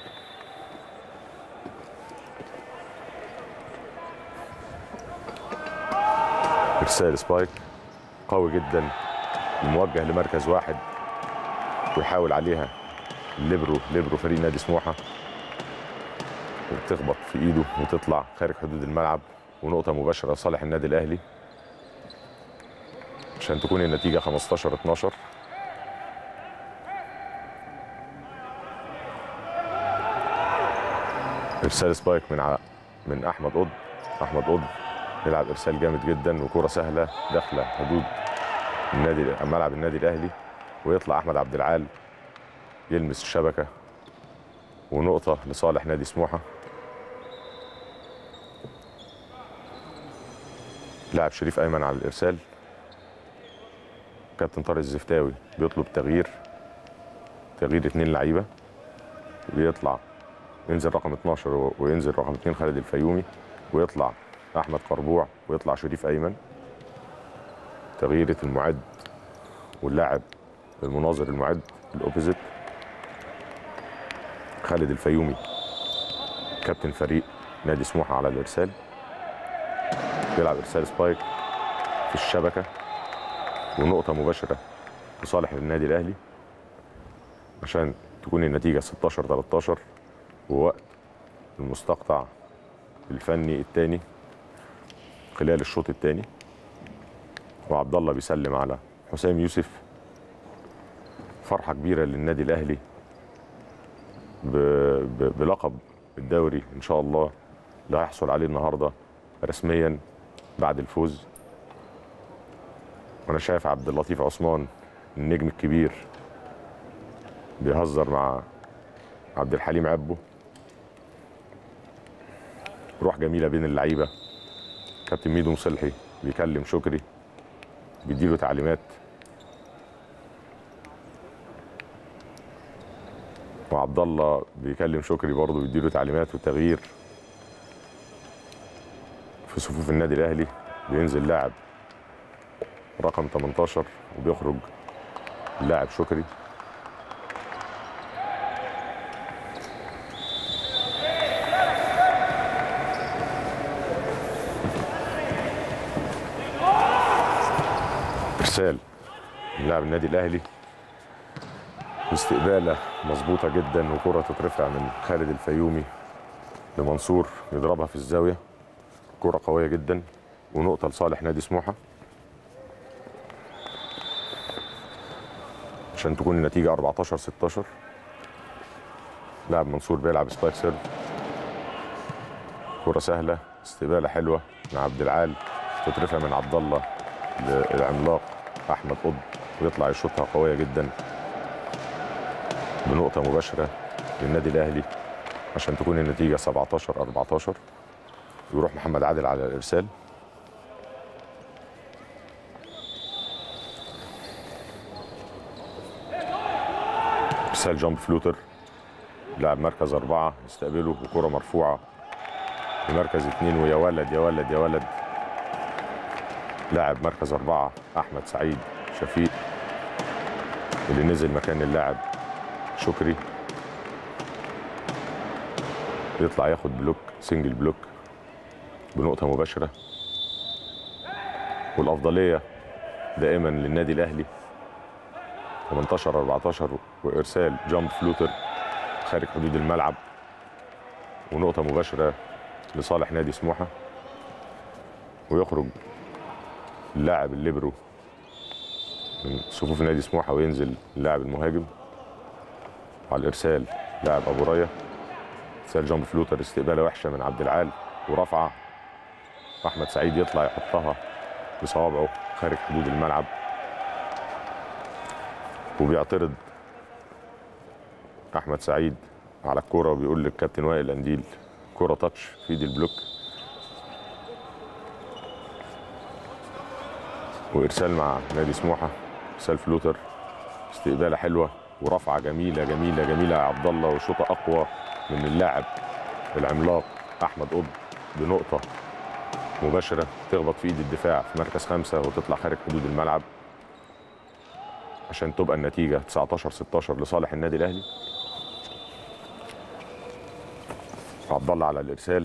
إرسال سبايك قوي جدا موجه لمركز 1، ويحاول عليها ليبرو فريق نادي سموحة، تخبط في ايده وتطلع خارج حدود الملعب، ونقطة مباشرة لصالح النادي الأهلي عشان تكون النتيجة 15-12. إرسال سبايك من أحمد قطب. أحمد قطب يلعب إرسال جامد جدا وكرة سهلة داخلة حدود ملعب النادي الأهلي، ويطلع أحمد عبد العال يلمس الشبكة، ونقطة لصالح نادي سموحة. لاعب شريف أيمن على الإرسال، كابتن طارق الزفتاوي بيطلب تغيير 2 لعيبة. بيطلع ينزل رقم 12 وينزل رقم 2 خالد الفيومي، ويطلع احمد قربوع ويطلع شريف ايمن. تغييره المعد واللاعب المناظر المعد الاوبوزيت. خالد الفيومي كابتن فريق نادي سموحه على الارسال، بيلعب ارسال سبايك في الشبكه ونقطه مباشره لصالح النادي الاهلي عشان تكون النتيجه 16-13، ووقت المستقطع الفني الثاني خلال الشوط الثاني. وعبد الله بيسلم على حسام يوسف. فرحه كبيره للنادي الاهلي بلقب الدوري ان شاء الله اللي هيحصل عليه النهارده رسميا بعد الفوز. وانا شايف عبد اللطيف عثمان النجم الكبير بيهزر مع عبد الحليم عبو. روح جميله بين اللعيبه. كابتن ميدو مصلحي بيكلم شكري بيديله تعليمات، وعبد الله بيكلم شكري برضه بيديله تعليمات. وتغيير في صفوف النادي الاهلي، بينزل لاعب رقم 18 وبيخرج اللاعب شكري. ارسال لاعب النادي الاهلي، استقباله مظبوطه جدا وكره تترفع من خالد الفيومي لمنصور يضربها في الزاويه. كره قويه جدا ونقطه لصالح نادي سموحه عشان تكون النتيجه 14-16. لاعب منصور بيلعب سبايك سيرف، كره سهله استقباله حلوه من عبد العال تترفع من عبد الله للعملاق احمد قطب ويطلع يشوطها قويه جدا بنقطه مباشره للنادي الاهلي عشان تكون النتيجه 17-14. يروح محمد عادل على الارسال. ارسال جامب فلوتر، لاعب مركز 4 يستقبله وكره مرفوعه لمركز 2. ويا ولد يا ولد يا ولد، لاعب مركز 4 احمد سعيد شفيق اللي نزل مكان اللاعب شكري، يطلع ياخد بلوك سنجل بلوك بنقطه مباشره. والافضليه دائما للنادي الاهلي 18-14. وارسال جامب فلوتر خارج حدود الملعب ونقطه مباشره لصالح نادي سموحه. ويخرج اللاعب الليبرو من صفوف نادي سموحه وينزل اللاعب المهاجم. على الارسال لاعب ابو رايه. ارسال جامب فلوتر استقباله وحشه من عبد العال ورفعه احمد سعيد يطلع يحطها بصوابعه خارج حدود الملعب. وبيعترض احمد سعيد على الكوره وبيقول للكابتن وائل قنديل كوره تاتش في ايد البلوك. وارسال مع نادي سموحه، ارسال فلوتر استقباله حلوه ورفعه جميله جميله جميله يا عبد الله وشوطه اقوى من اللاعب العملاق احمد قطب بنقطه مباشره تخبط في ايد الدفاع في مركز 5 وتطلع خارج حدود الملعب عشان تبقى النتيجه 19-16 لصالح النادي الاهلي. عبد الله على الارسال،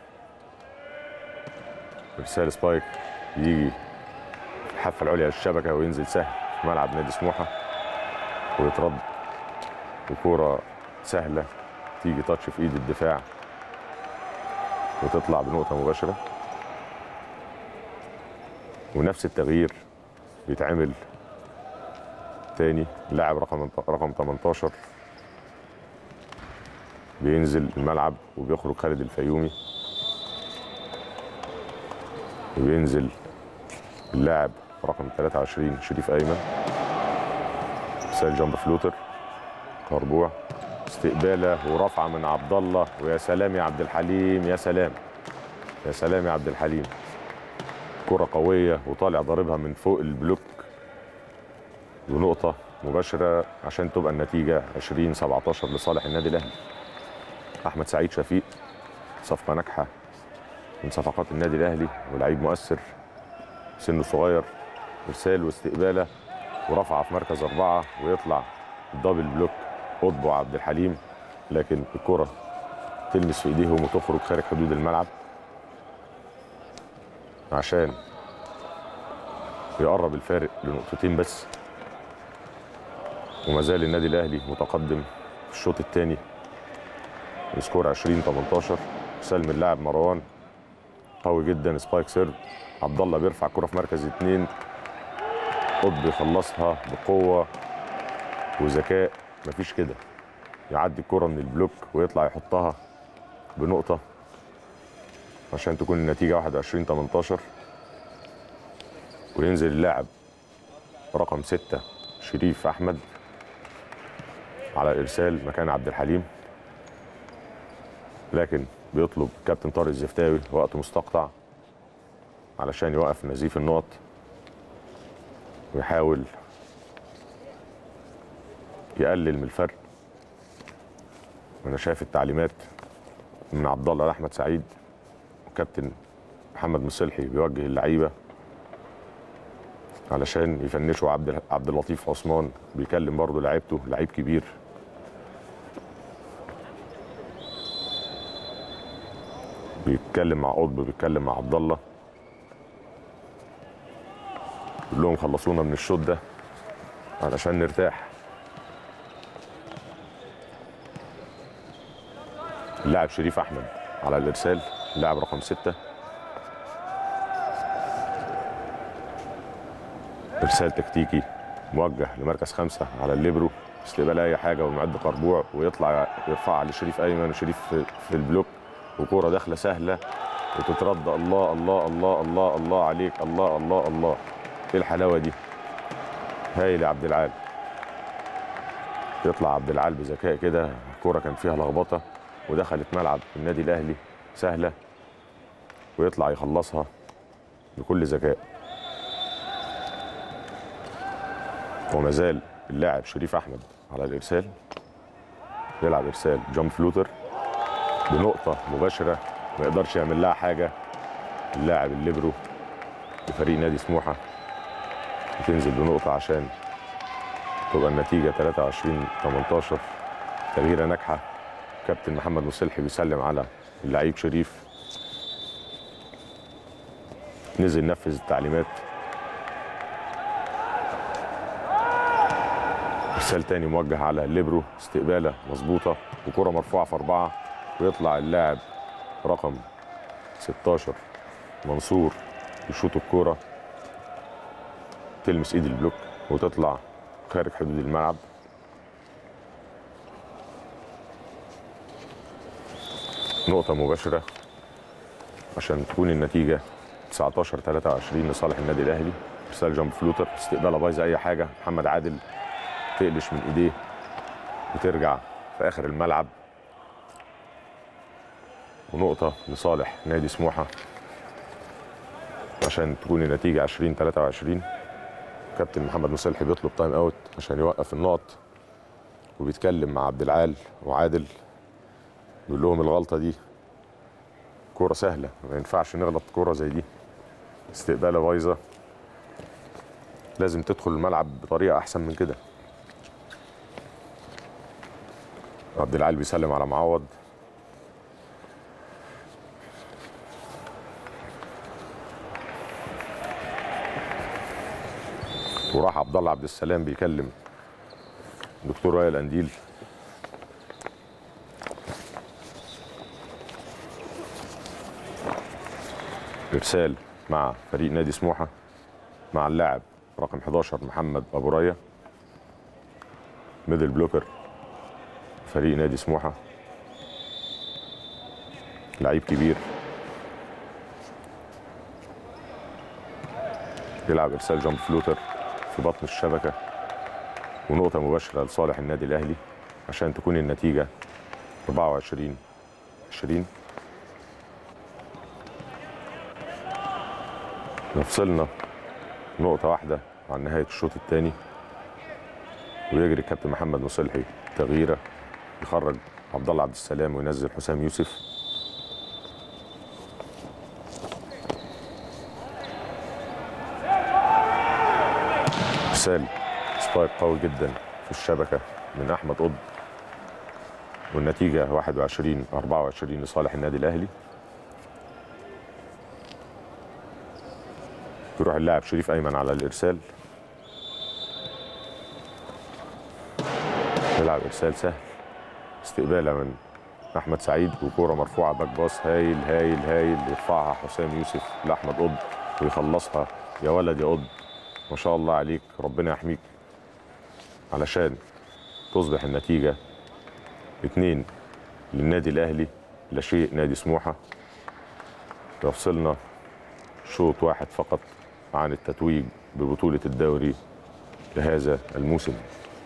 ارسال سبايك يجي الحافه العليا للشبكه وينزل سهل في ملعب نادي سموحه ويترد. وكوره سهله تيجي تاتش في ايد الدفاع وتطلع بنقطه مباشره. ونفس التغيير بيتعمل تاني. اللاعب رقم 18 بينزل الملعب وبيخرج خالد الفيومي وبينزل اللاعب رقم 23 شريف ايمن. ارسال جامب فلوتر قربوع استقباله ورفعه من عبد الله. ويا سلام يا عبد الحليم، يا سلام يا سلام يا عبد الحليم، كرة قوية وطالع ضاربها من فوق البلوك ونقطة مباشرة عشان تبقى النتيجة 20-17 لصالح النادي الأهلي. احمد سعيد شفيق، صفقه ناجحه من صفقات النادي الاهلي ولاعيب مؤثر سنه صغير. ارسال واستقباله ورفعه في مركز 4 ويطلع الدبل بلوك قطب وعبد الحليم، لكن الكره تلمس في ايديهم وتخرج خارج حدود الملعب عشان يقرب الفارق لنقطتين بس. وما زال النادي الاهلي متقدم في الشوط الثاني السكور 20-18. سلم اللاعب مروان قوي جدا، سبايك سيرف. عبد الله بيرفع الكره في مركز 2، قطب يخلصها بقوه وذكاء، مفيش كده، يعدي الكره من البلوك ويطلع يحطها بنقطه عشان تكون النتيجه 21-18. وينزل اللاعب رقم 6 شريف احمد على الارسال مكان عبد الحليم، لكن بيطلب كابتن طارق الزفتاوي وقت مستقطع علشان يوقف نزيف النقط ويحاول يقلل من الفرق. وانا شايف التعليمات من عبد الله لاحمد سعيد، وكابتن محمد مصلحي بيوجه اللعيبه علشان يفنشوا. عبد اللطيف عثمان بيكلم برضه لعيبته، لعيب كبير، بيتكلم مع قطب، بيتكلم مع عبد الله، بيقول لهم خلصونا من الشوط ده علشان نرتاح. اللاعب شريف احمد على الارسال، اللاعب رقم 6. ارسال تكتيكي موجه لمركز 5 على الليبرو، استقبال اي حاجه ومعد قربوع ويطلع يرفعها لشريف ايمن، وشريف في البلوك وكوره داخله سهله وتترد. الله الله الله الله الله عليك، الله الله الله، ايه الحلاوه دي! هايل يا عبد العال. يطلع عبد العال بذكاء كده، الكوره كان فيها لخبطه ودخلت ملعب النادي الاهلي سهله، ويطلع يخلصها بكل ذكاء. وما زال اللاعب شريف احمد على الارسال، يلعب ارسال جامب فلوتر بنقطه مباشره ما يقدرش يعمل لها حاجه اللاعب الليبرو لفريق نادي سموحه، بتنزل بنقطه عشان تبقى النتيجه 23-18. تغييره ناجحه. كابتن محمد مصلحي بيسلم على اللعيب شريف، نزل نفذ التعليمات. ارسال تاني موجه على الليبرو، استقباله مظبوطه وكره مرفوعه في 4، ويطلع اللاعب رقم 16 منصور يشوط الكوره تلمس ايد البلوك وتطلع خارج حدود الملعب. نقطه مباشره عشان تكون النتيجه 19-23 لصالح النادي الاهلي. ارسال جامب فلوتر، استقباله بايظه اي حاجه، محمد عادل تقلش من ايديه وترجع في اخر الملعب، ونقطه لصالح نادي سموحه عشان تكون النتيجه 20-23. كابتن محمد مصلحي بيطلب تايم اوت عشان يوقف النقط، وبيتكلم مع عبد العال وعادل، بيقول لهم الغلطه دي كوره سهله، ما ينفعش نغلط كوره زي دي، استقباله بايظه، لازم تدخل الملعب بطريقه احسن من كده. عبد العال بيسلم على معوض، وراح عبد الله عبد السلام بيكلم دكتور وائل قنديل. ارسال مع فريق نادي سموحه مع اللاعب رقم 11 محمد ابو ريا، ميدل بلوكر فريق نادي سموحه، لعيب كبير، يلعب ارسال جامب فلوتر في بطن الشبكه، ونقطه مباشره لصالح النادي الاهلي عشان تكون النتيجه 24-20. نفصلنا نقطه واحده عن نهايه الشوط الثاني، ويجري الكابتن محمد مصلحي تغييره، يخرج عبد الله عبد السلام وينزل حسام يوسف. ارسال سبايك قوي جدا في الشبكه من احمد قطب، والنتيجه 21-24 لصالح النادي الاهلي. يروح اللاعب شريف ايمن على الارسال، يلعب ارسال سهل، استقباله من احمد سعيد وكوره مرفوعه باك باص هايل هايل هايل، يرفعها حسام يوسف لاحمد قطب ويخلصها. يا ولد يا قطب، ما شاء الله عليك، ربنا يحميك، علشان تصبح النتيجه 2 للنادي الاهلي لا شيء نادي سموحه. يفصلنا شوط واحد فقط عن التتويج ببطوله الدوري لهذا الموسم.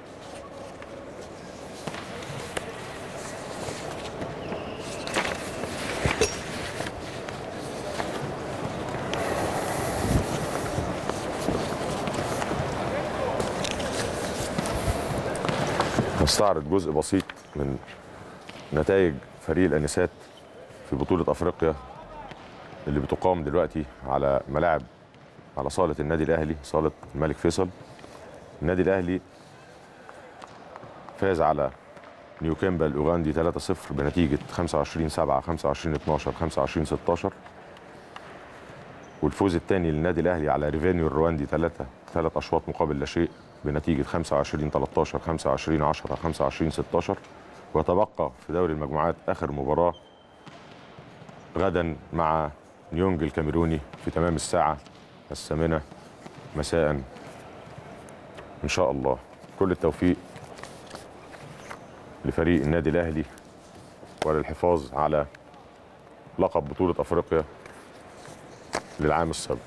نستعرض جزء بسيط من نتائج فريق الانسات في بطولة افريقيا اللي بتقام دلوقتي على ملاعب، على صالة النادي الاهلي، صالة الملك فيصل. النادي الاهلي فاز على نيوكامبا الاوغندي 3-0 بنتيجة 25-7 25-12 25-16. والفوز الثاني للنادي الاهلي على ريفينيو الرواندي 3 اشواط مقابل لا شيء بنتيجة 25-13 25-10 25-16. ويتبقى في دوري المجموعات آخر مباراة غدا مع نيونج الكاميروني في تمام الساعة 8 مساء إن شاء الله. كل التوفيق لفريق النادي الأهلي وللحفاظ على لقب بطولة أفريقيا للعام السابق.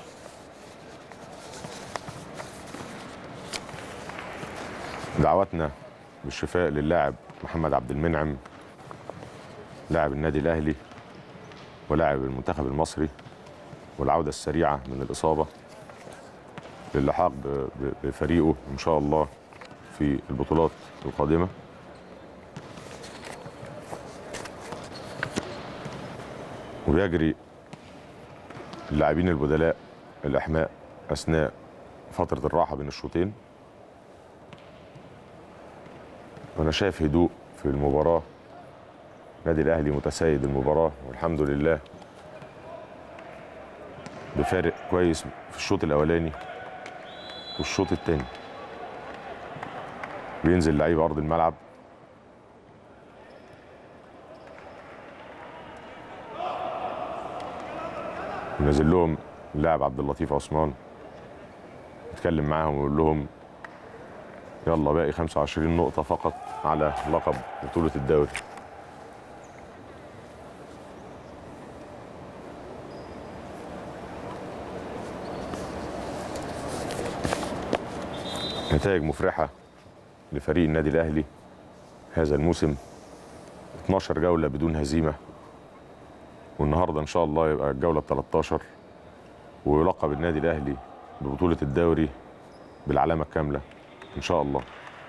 دعوتنا بالشفاء للاعب محمد عبد المنعم لاعب النادي الاهلي ولاعب المنتخب المصري، والعوده السريعه من الاصابه للحاق بفريقه ان شاء الله في البطولات القادمه. ويجري اللاعبين البدلاء الاحماء اثناء فتره الراحه بين الشوطين. وانا شايف هدوء في المباراه، النادي الاهلي متسيد المباراه والحمد لله بفارق كويس في الشوط الاولاني والشوط الثاني. بينزل لعيبه ارض الملعب، ينزل لهم اللاعب عبد اللطيف عثمان يتكلم معاهم ويقول لهم يلا باقي 25 نقطة فقط على لقب بطولة الدوري. نتائج مفرحة لفريق النادي الأهلي هذا الموسم، 12 جولة بدون هزيمة، والنهاردة إن شاء الله يبقى الجولة 13 ويلقب النادي الأهلي ببطولة الدوري بالعلامة الكاملة إن شاء الله.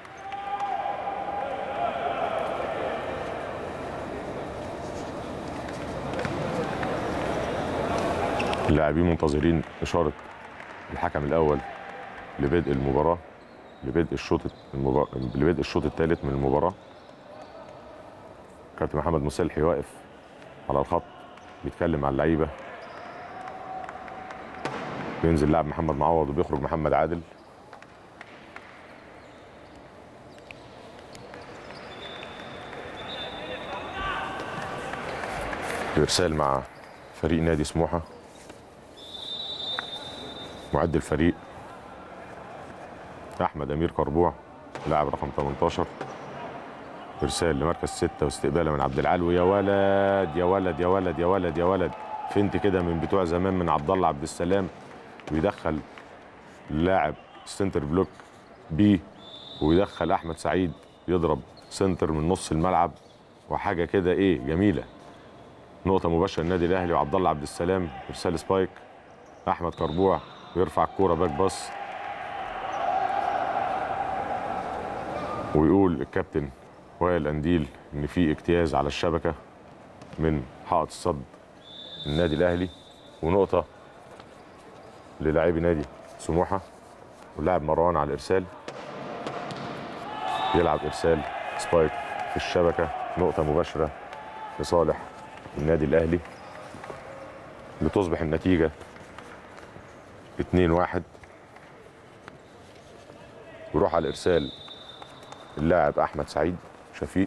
اللاعبين منتظرين إشارة الحكم الأول لبدء المباراة، لبدء الشوط الثالث من المباراة. كابتن محمد مسلحي واقف على الخط بيتكلم مع اللعيبة. بينزل لاعب محمد معوض وبيخرج محمد عادل. إرسال مع فريق نادي سموحة. معد الفريق أحمد أمير كربوع لاعب رقم 18. إرسال لمركز 6 واستقباله من عبد العلوي. يا ولد يا ولد يا ولد يا ولد يا ولد، فنت كده من بتوع زمان من عبد الله عبد السلام، ويدخل اللاعب سنتر بلوك بي، ويدخل أحمد سعيد يضرب سنتر من نص الملعب، وحاجة كده إيه جميلة. نقطة مباشرة للنادي الأهلي وعبد الله عبد السلام. إرسال سبايك أحمد كربوع ويرفع الكورة باك باص، ويقول الكابتن وائل قنديل ان في اجتياز على الشبكه من حائط الصد النادي الاهلي، ونقطه للاعبي نادي سموحه، واللاعب مروان على الارسال يلعب ارسال سبايك في الشبكه، نقطه مباشره لصالح النادي الاهلي لتصبح النتيجه 2-1. يروح على الارسال اللاعب احمد سعيد شفيق،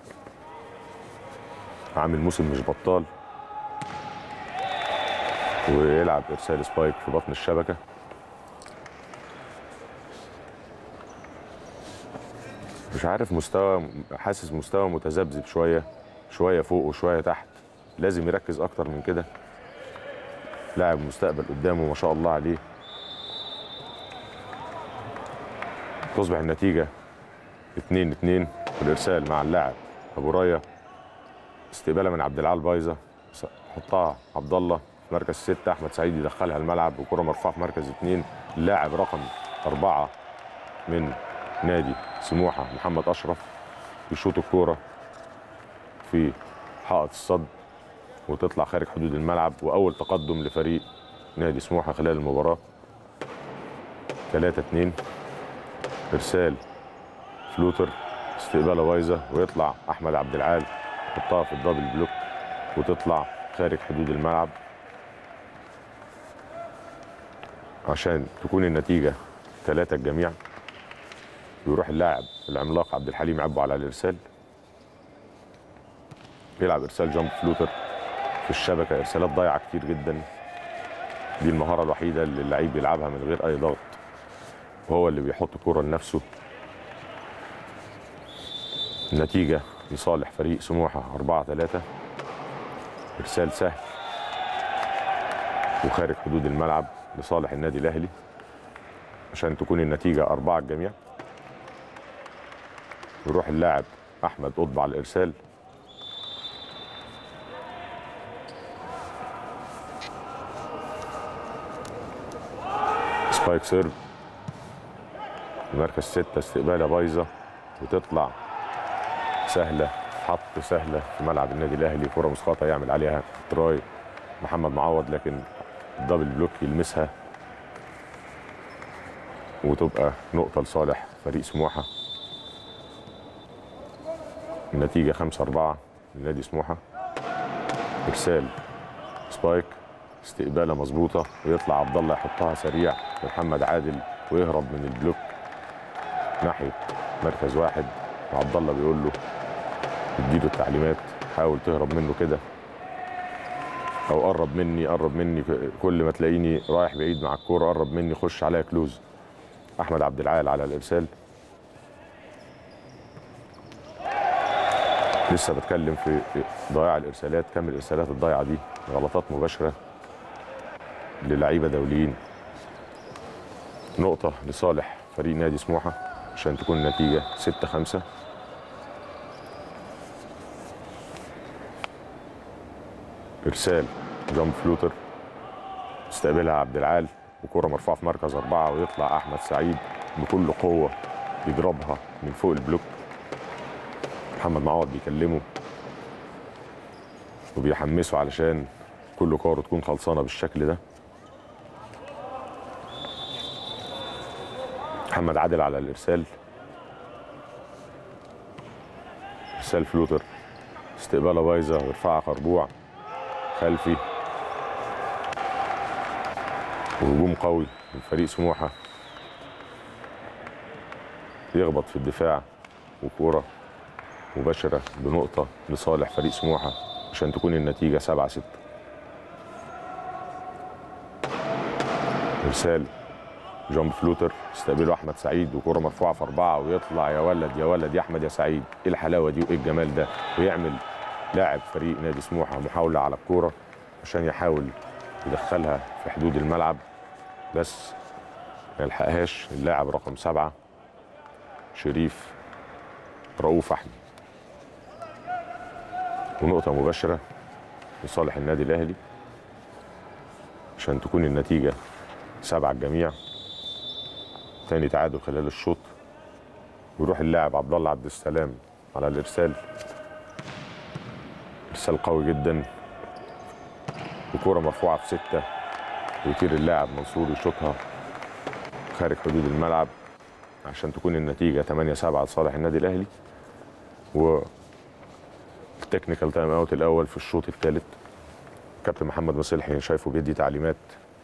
عامل موسم مش بطال، ويلعب ارسال سبايك في بطن الشبكه. مش عارف مستوى، حاسس مستوى متذبذب شويه فوق وشويه تحت، لازم يركز اكتر من كده. لاعب مستقبل قدامه ما شاء الله عليه. تصبح النتيجه 2-2. والارسال مع اللاعب ابو رايه، استقبالها من عبد العال بايظه، حطها عبد الله في مركز 6، احمد سعيد يدخلها الملعب وكره مرفوعه في مركز 2. اللاعب رقم 4 من نادي سموحه محمد اشرف يشوط الكوره في حائط الصد وتطلع خارج حدود الملعب، واول تقدم لفريق نادي سموحه خلال المباراه 3-2. ارسال فلوتر، استقباله بايظه ويطلع احمد عبد العال يحطها في الدبل بلوك وتطلع خارج حدود الملعب عشان تكون النتيجه 3 الجميع. يروح اللاعب العملاق عبد الحليم عبو على الارسال، يلعب ارسال جامب فلوتر في الشبكه. ارسالات ضايعه كتير جدا، دي المهاره الوحيده اللي اللعيب بيلعبها من غير اي ضغط، وهو اللي بيحط كوره لنفسه. النتيجه لصالح فريق سموحه 4-3. ارسال سهل وخارج حدود الملعب لصالح النادي الاهلي عشان تكون النتيجه 4 الجميع. يروح اللاعب احمد قطب على الارسال، سبايك سيرف مركز 6، استقبالها بايظه وتطلع سهله، حط سهله في ملعب النادي الاهلي، كره مسقطه يعمل عليها تراي محمد معوض، لكن الدبل بلوك يلمسها وتبقى نقطه لصالح فريق سموحه. النتيجه 5-4 لنادي سموحه. ارسال سبايك، استقباله مظبوطه ويطلع عبد الله يحطها سريع لمحمد عادل ويهرب من البلوك ناحيه مركز 1، وعبد الله بيقول له اديله التعليمات حاول تهرب منه كده، او قرب مني كل ما تلاقيني رايح بعيد مع الكوره قرب مني خش عليا كلوز. احمد عبد العال على الارسال. لسه بتكلم في ضياع الارسالات، كم الارسالات الضايعه دي، غلطات مباشره للعيبه دوليين. نقطه لصالح فريق نادي سموحه عشان تكون النتيجه 6-5. ارسال جامب فلوتر، استقبلها عبد العال وكره مرفوعه في مركز 4، ويطلع احمد سعيد بكل قوه يضربها من فوق البلوك. محمد معوض بيكلمه وبيحمسه علشان كل كوره تكون خلصانه بالشكل ده. محمد عادل على الارسال، ارسال فلوتر، استقباله بايظه ويرفعها خربوع خلفي، وهجوم قوي من فريق سموحه يخبط في الدفاع، وكوره مباشره بنقطه لصالح فريق سموحه عشان تكون النتيجه 7-6. ارسال جامب فلوتر، استقبله احمد سعيد وكوره مرفوعه في 4، ويطلع يا ولد يا ولد يا احمد يا سعيد، ايه الحلاوه دي وايه الجمال ده، ويعمل لاعب فريق نادي سموحه محاوله على الكوره عشان يحاول يدخلها في حدود الملعب، بس ما يلحقهاش اللاعب رقم 7 شريف رؤوف احمد. ونقطه مباشره لصالح النادي الاهلي عشان تكون النتيجه 7 الجميع. تاني تعادل خلال الشوط. ويروح اللاعب عبد الله عبد السلام على الارسال، ارسال قوي جدا وكوره مرفوعه في 6، ويطير اللاعب منصور يشوطها خارج حدود الملعب عشان تكون النتيجه 8-7 لصالح النادي الاهلي. والتكنيكال تايم اوت الاول في الشوط الثالث. كابتن محمد مصلحي شايفه بيدي تعليمات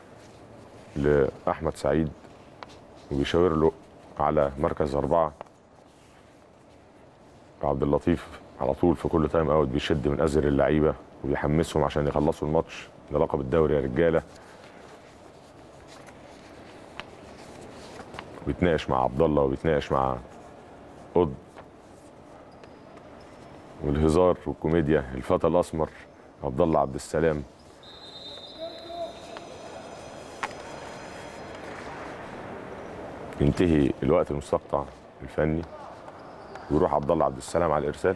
لاحمد سعيد وبيشاور له على مركز 4. عبد اللطيف على طول في كل تايم اوت بيشد من ازر اللعيبه وبيحمسهم عشان يخلصوا الماتش للقب الدوري يا رجاله. بيتناقش مع عبد الله وبيتناقش مع قطب، والهزار والكوميديا الفتى الاسمر عبد الله عبد السلام. ينتهي الوقت المستقطع الفني ويروح عبد الله عبد السلام على الارسال.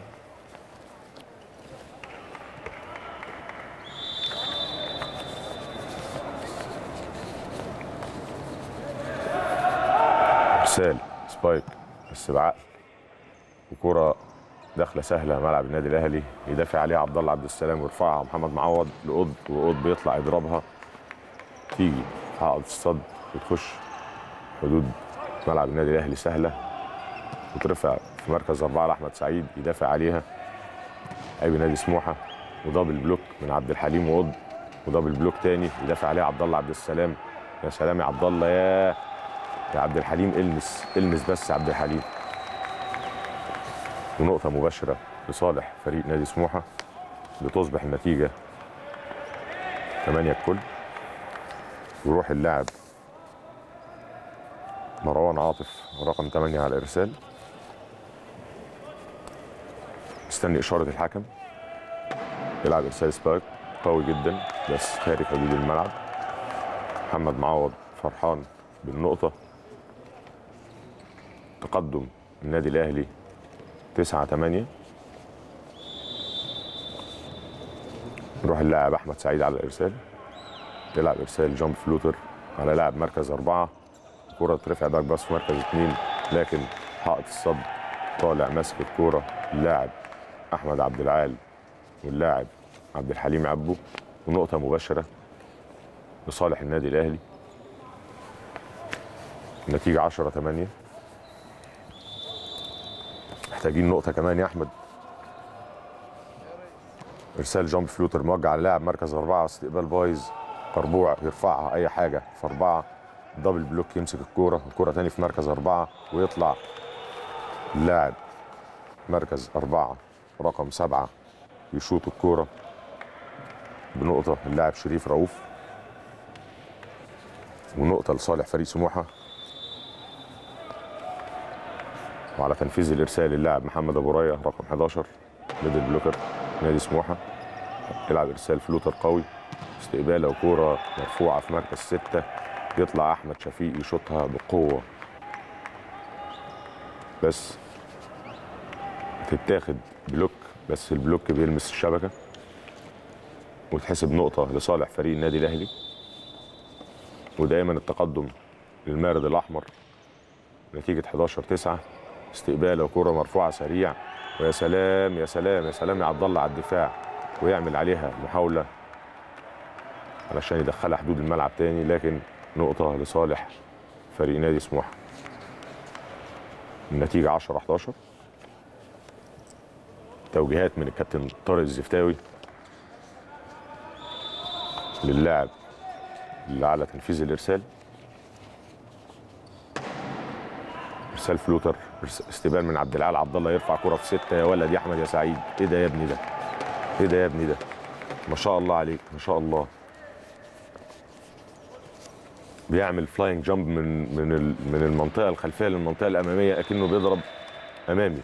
ارسال سبايك بس بعقل، وكرة داخله سهله ملعب النادي الاهلي، يدافع عليها عبد الله عبد السلام ويرفعها محمد معوض لقطب، وقطب بيطلع يضربها تيجي في عقد الصد وتخش حدود ملعب النادي الاهلي سهله، وترفع في مركز 4 لاحمد سعيد يدافع عليها لاعب نادي سموحه، ودبل بلوك من عبد الحليم وقطب، ودبل بلوك تاني يدافع عليها عبد الله عبد السلام. يا سلام يا عبد الله، يا عبد الحليم، المس بس عبد الحليم. ونقطه مباشره لصالح فريق نادي سموحه لتصبح النتيجه 8 الكل. ويروح اللاعب مروان عاطف رقم 8 على الارسال، مستني اشاره الحكم. يلعب ارسال سبايك قوي جدا بس خارج حدود الملعب. محمد معوض فرحان بالنقطه. تقدم النادي الاهلي 9-8. يروح اللاعب احمد سعيد على الارسال، يلعب ارسال جامب فلوتر على لاعب مركز 4. الكرة ترفع باك باص في مركز 2، لكن حائط الصد طالع ماسك الكرة اللاعب احمد عبد العال واللاعب عبد الحليم عبو، ونقطة مباشرة لصالح النادي الاهلي. النتيجة 10-8. محتاجين نقطة كمان يا احمد. ارسال جامب فلوتر موجه على لاعب مركز 4، استقبال بايظ، قربوع يرفعها اي حاجة في 4، دبل بلوك يمسك الكرة تاني في مركز 4 ويطلع اللاعب مركز 4 رقم 7 يشوط الكرة بنقطة اللاعب شريف رؤوف، ونقطة لصالح فريق سموحة. وعلى تنفيذ الارسال اللاعب محمد ابو ريا رقم 11 ميدل بلوكر نادي سموحة، يلعب ارسال فلوتر قوي، استقباله وكرة مرفوعة في مركز 6، يطلع احمد شفيق يشوطها بقوة بس تتاخد بلوك، بس البلوك بيلمس الشبكة وتحسب نقطة لصالح فريق النادي الاهلي. ودايما التقدم للمارد الاحمر نتيجة 11-9. استقباله وكرة مرفوعة سريع، ويا سلام يا سلام يا سلام يا عبد الله على الدفاع، ويعمل عليها محاولة علشان يدخلها حدود الملعب تاني، لكن نقطة لصالح فريق نادي سموحة. النتيجة 10-11. توجيهات من الكابتن طارق الزفتاوي للاعب اللي على تنفيذ الارسال. ارسال فلوتر، استقبال من عبد العال، عبد الله يرفع كرة في 6. يا ولد يا احمد يا سعيد، ايه ده يا ابني ده؟ ايه ده يا ابني ده؟ ما شاء الله عليك ما شاء الله. بيعمل فلاينج جامب من المنطقة الخلفية للمنطقة الأمامية أكنه بيضرب أمامي.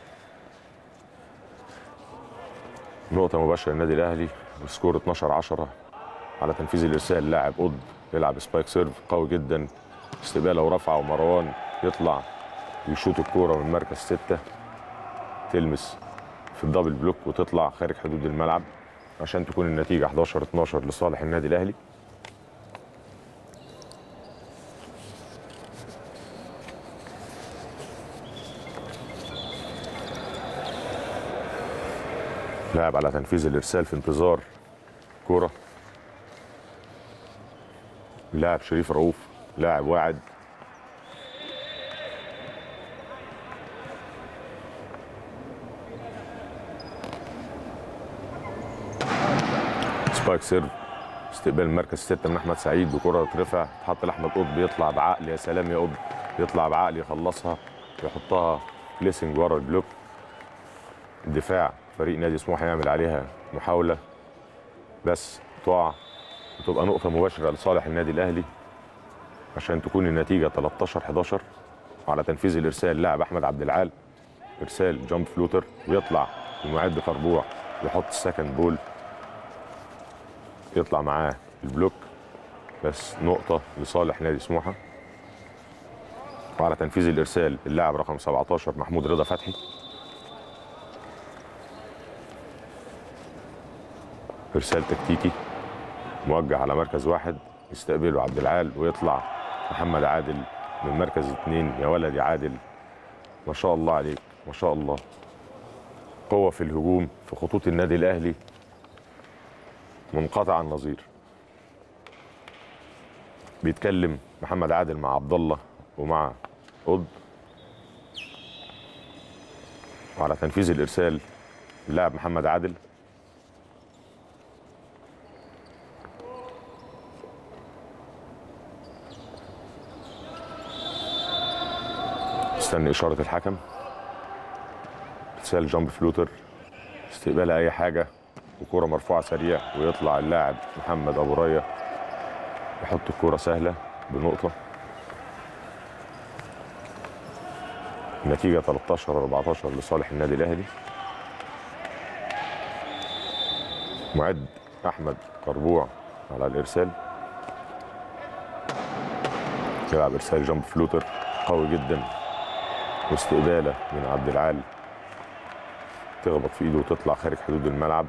نقطة مباشرة للنادي الأهلي بسكور 12-10. على تنفيذ الإرسال لاعب قطب يلعب سبايك سيرف قوي جدا، استقباله ورفعه، ومروان يطلع ويشوط الكورة من مركز 6 تلمس في الدبل بلوك وتطلع خارج حدود الملعب عشان تكون النتيجة 11-12 لصالح النادي الأهلي. لاعب على تنفيذ الارسال في انتظار كوره. لاعب شريف رؤوف، لاعب واعد. سبايك سيرف، استقبال المركز 6 من احمد سعيد بكره ترفع تحط لاحمد قطب، يطلع بعقل. يا سلام يا قطب، يطلع بعقل يخلصها، يحطها بليسنج ورا البلوك. الدفاع فريق نادي سموحه يعمل عليها محاوله بس تقع وتبقى نقطه مباشره لصالح النادي الاهلي عشان تكون النتيجه 13-11. وعلى تنفيذ الارسال لاعب احمد عبد العال، ارسال جامب فلوتر ويطلع المعد فربوع يحط السكند بول، يطلع معاه البلوك بس نقطه لصالح نادي سموحه. وعلى تنفيذ الارسال اللاعب رقم 17 محمود رضا فتحي، ارسال تكتيكي موجه على مركز واحد، يستقبله عبد العال ويطلع محمد عادل من مركز 2. يا ولد يا عادل، ما شاء الله عليك، ما شاء الله. قوه في الهجوم في خطوط النادي الاهلي منقطع النظير. بيتكلم محمد عادل مع عبد الله ومع قطب. وعلى تنفيذ الارسال اللاعب محمد عادل، استنى اشاره الحكم. ارسال جامب فلوتر، استقبال اي حاجه وكوره مرفوعه سريع، ويطلع اللاعب محمد ابو ريه يحط الكوره سهله بنقطه. النتيجه 13-14 لصالح النادي الاهلي. معد احمد فربوع على الارسال، يلعب ارسال جامب فلوتر قوي جدا، واستقباله من عبد العال تخبط في ايده وتطلع خارج حدود الملعب.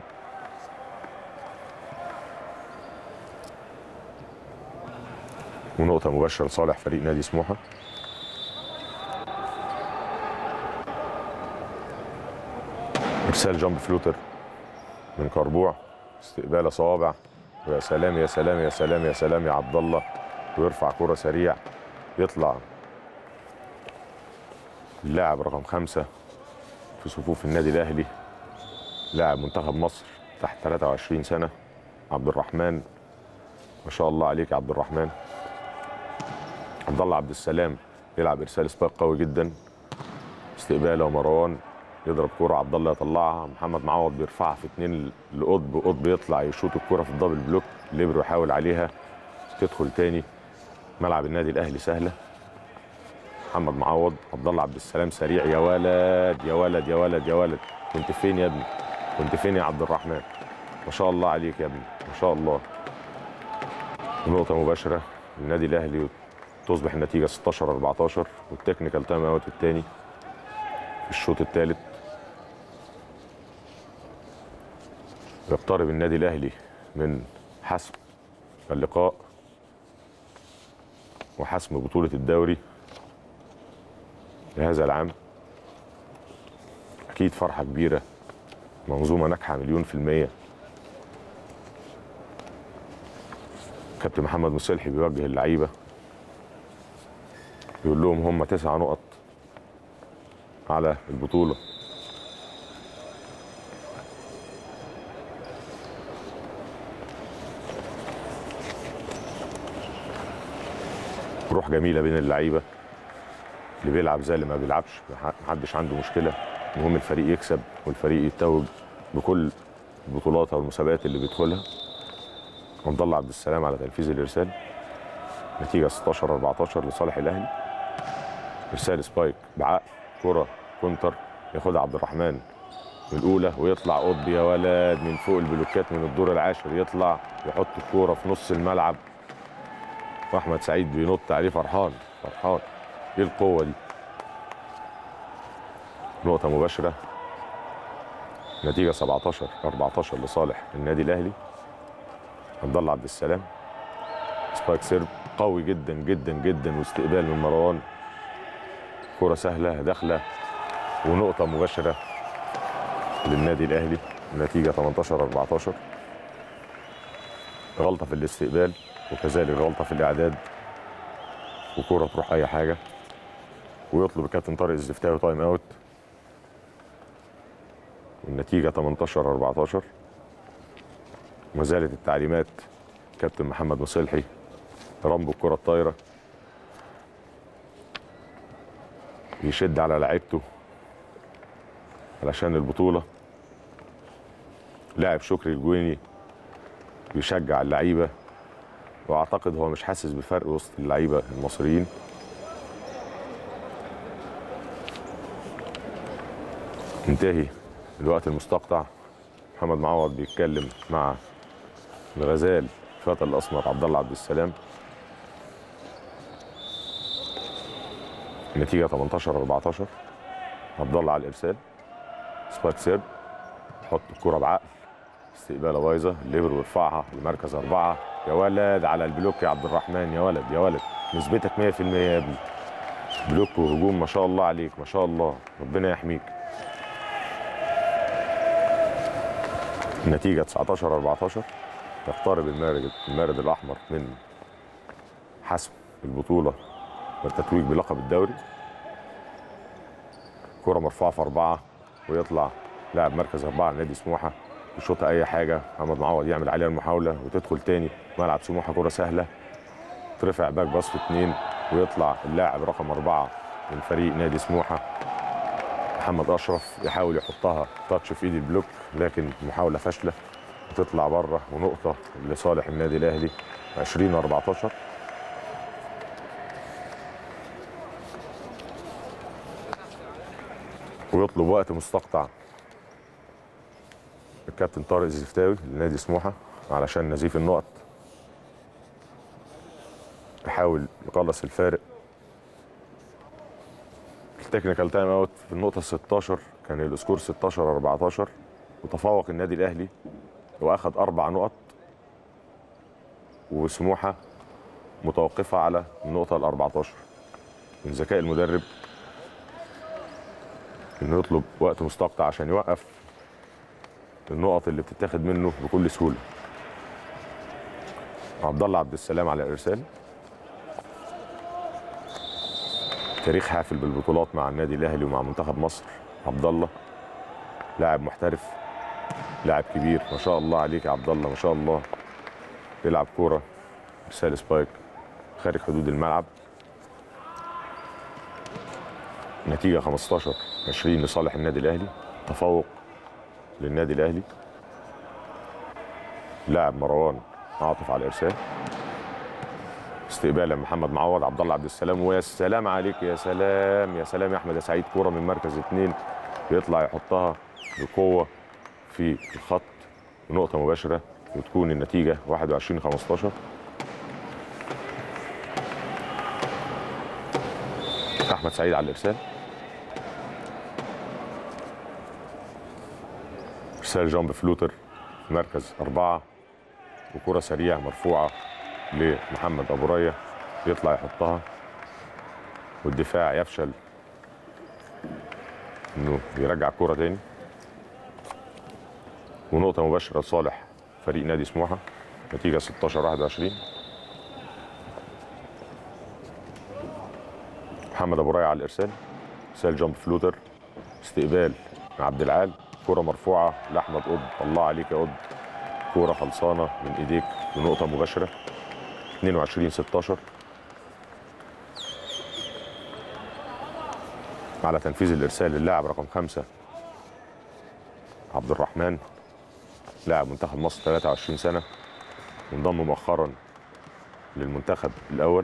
ونقطة مباشرة لصالح فريق نادي سموحة. ارسال جامب فلوتر من كربوع، استقباله صوابع، ويا سلام يا سلام يا سلام يا سلام يا عبد الله، ويرفع كرة سريع. يطلع اللاعب رقم 5 في صفوف النادي الاهلي، لاعب منتخب مصر تحت 23 سنة، عبد الرحمن. ما شاء الله عليك يا عبد الرحمن. عبد الله عبد السلام يلعب ارسال سبايك قوي جدا، استقباله ومروان يضرب كوره، عبد الله يطلعها، محمد معوض بيرفعها في 2 لقطب، قطب يطلع يشوط الكوره في الدبل بلوك، ليبرو يحاول عليها تدخل تاني. ملعب النادي الاهلي سهله. محمد معوض، عبد الله عبد السلام سريع. يا ولد يا ولد يا ولد يا ولد، كنت فين يا ابني؟ كنت فين يا عبد الرحمن؟ ما شاء الله عليك يا ابني، ما شاء الله. نقطه مباشره للنادي الاهلي، تصبح النتيجه 16-14. والتكنيكال تايم اوت الثاني في الشوط الثالث. يقترب النادي الاهلي من حسم اللقاء وحسم بطوله الدوري لهذا العام. اكيد فرحه كبيره، منظومه ناجحه 100%. كابتن محمد مصلحي بيوجه اللعيبه، بيقول لهم هم 9 نقط على البطوله. روح جميله بين اللعيبه، اللي بيلعب زي اللي ما بيلعبش، محدش عنده مشكله. المهم الفريق يكسب والفريق يتوج بكل البطولات او المسابقات اللي بيدخلها. عبد الله عبد السلام على تنفيذ الارسال. نتيجه 16-14 لصالح الاهلي. ارسال سبايك بعقل، كره كونتر ياخدها عبد الرحمن من الاولى ويطلع قطب. يا ولد من فوق البلوكات من الدور العاشر، يطلع يحط الكوره في نص الملعب، واحمد سعيد بينط عليه فرحان فرحان. ايه القوه دي؟ نقطه مباشره. نتيجه 17-14 لصالح النادي الاهلي. عبد الله عبد السلام سبايك سيرف قوي جدا جدا جدا، واستقبال من مروان، كرة سهلة داخلة، ونقطة مباشرة للنادي الأهلي. النتيجه 18-14. غلطه في الاستقبال وكذلك غلطه في الاعداد وكره تروح اي حاجه، ويطلب الكابتن طارق الزفتاوي تايم اوت. النتيجه 18-14. ما زالت التعليمات كابتن محمد مصلحي رامبو الكره الطايره، يشد على لعيبته علشان البطوله. لاعب شكري الجويني بيشجع اللعيبه، واعتقد هو مش حاسس بفرق وسط اللعيبه المصريين. انتهي الوقت المستقطع. محمد معوض بيتكلم مع الغزال الفتى الاسمر عبد الله عبد السلام. النتيجه 18-14. عبد الله على الارسال، سبايك سيرب، يحط الكره بعقل، استقباله بايظه، الليبر ويرفعها لمركز 4. يا ولد على البلوك يا عبد الرحمن، يا ولد يا ولد، نسبتك 100% يا ابني. بلوك وهجوم ما شاء الله عليك، ما شاء الله، ربنا يحميك. النتيجه 19-14. يقترب المارد الاحمر من حسم البطوله والتتويج بلقب الدوري. كره مرفوعه في 4 ويطلع لاعب مركز 4 نادي سموحه يشوط اي حاجه. محمد معوض يعمل عليها المحاوله وتدخل تاني ملعب سموحه. كره سهله ترفع باك باص في 2 ويطلع اللاعب رقم 4 من فريق نادي سموحه محمد اشرف يحاول يحطها تاتش في ايد البلوك، لكن محاوله فاشله وتطلع بره، ونقطه لصالح النادي الاهلي 20-14. ويطلب وقت مستقطع الكابتن طارق الزفتاوي لنادي سموحه علشان نزيف النقط، يحاول يقلص الفارق. التكنيكال تايم اوت في النقطه 16 كان السكور 16-14 وتفوق النادي الاهلي واخذ 4 نقط، وسموحه متوقفه على النقطه ال 14. من ذكاء المدرب انه يطلب وقت مستقطع عشان يوقف النقط اللي بتتاخد منه بكل سهوله. عبد الله عبد السلام على الارسال. تاريخ حافل بالبطولات مع النادي الاهلي ومع منتخب مصر. عبد الله لاعب محترف، لاعب كبير، ما شاء الله عليك يا عبد الله، ما شاء الله. بيلعب كوره ارسال سبايك خارج حدود الملعب. نتيجه 15-20 لصالح النادي الاهلي، تفوق للنادي الاهلي. لاعب مروان عاطف على الارسال، استقبالا محمد معوض. عبد الله عبد السلام، ويا سلام عليك، يا سلام يا سلام يا احمد يا سعيد. كوره من مركز 2 بيطلع يحطها بقوه في الخط ونقطه مباشره وتكون النتيجه 21-15. احمد سعيد على الارسال، ارسال جامب فلوتر مركز 4 وكره سريعه مرفوعه لمحمد ابو ريه يطلع يحطها والدفاع يفشل انه يرجع كوره تاني، ونقطه مباشره لصالح فريق نادي سموحه. نتيجه 16-21. محمد ابو ريه على الارسال، ارسال جامب فلوتر، استقبال من عبد العال، كوره مرفوعه لاحمد قطب. الله عليك يا قطب، كوره خلصانه من ايديك ونقطه مباشره. 22-16 على تنفيذ الارسال اللاعب رقم 5 عبد الرحمن، لاعب منتخب مصر 23 سنه، وانضم مؤخرا للمنتخب الاول.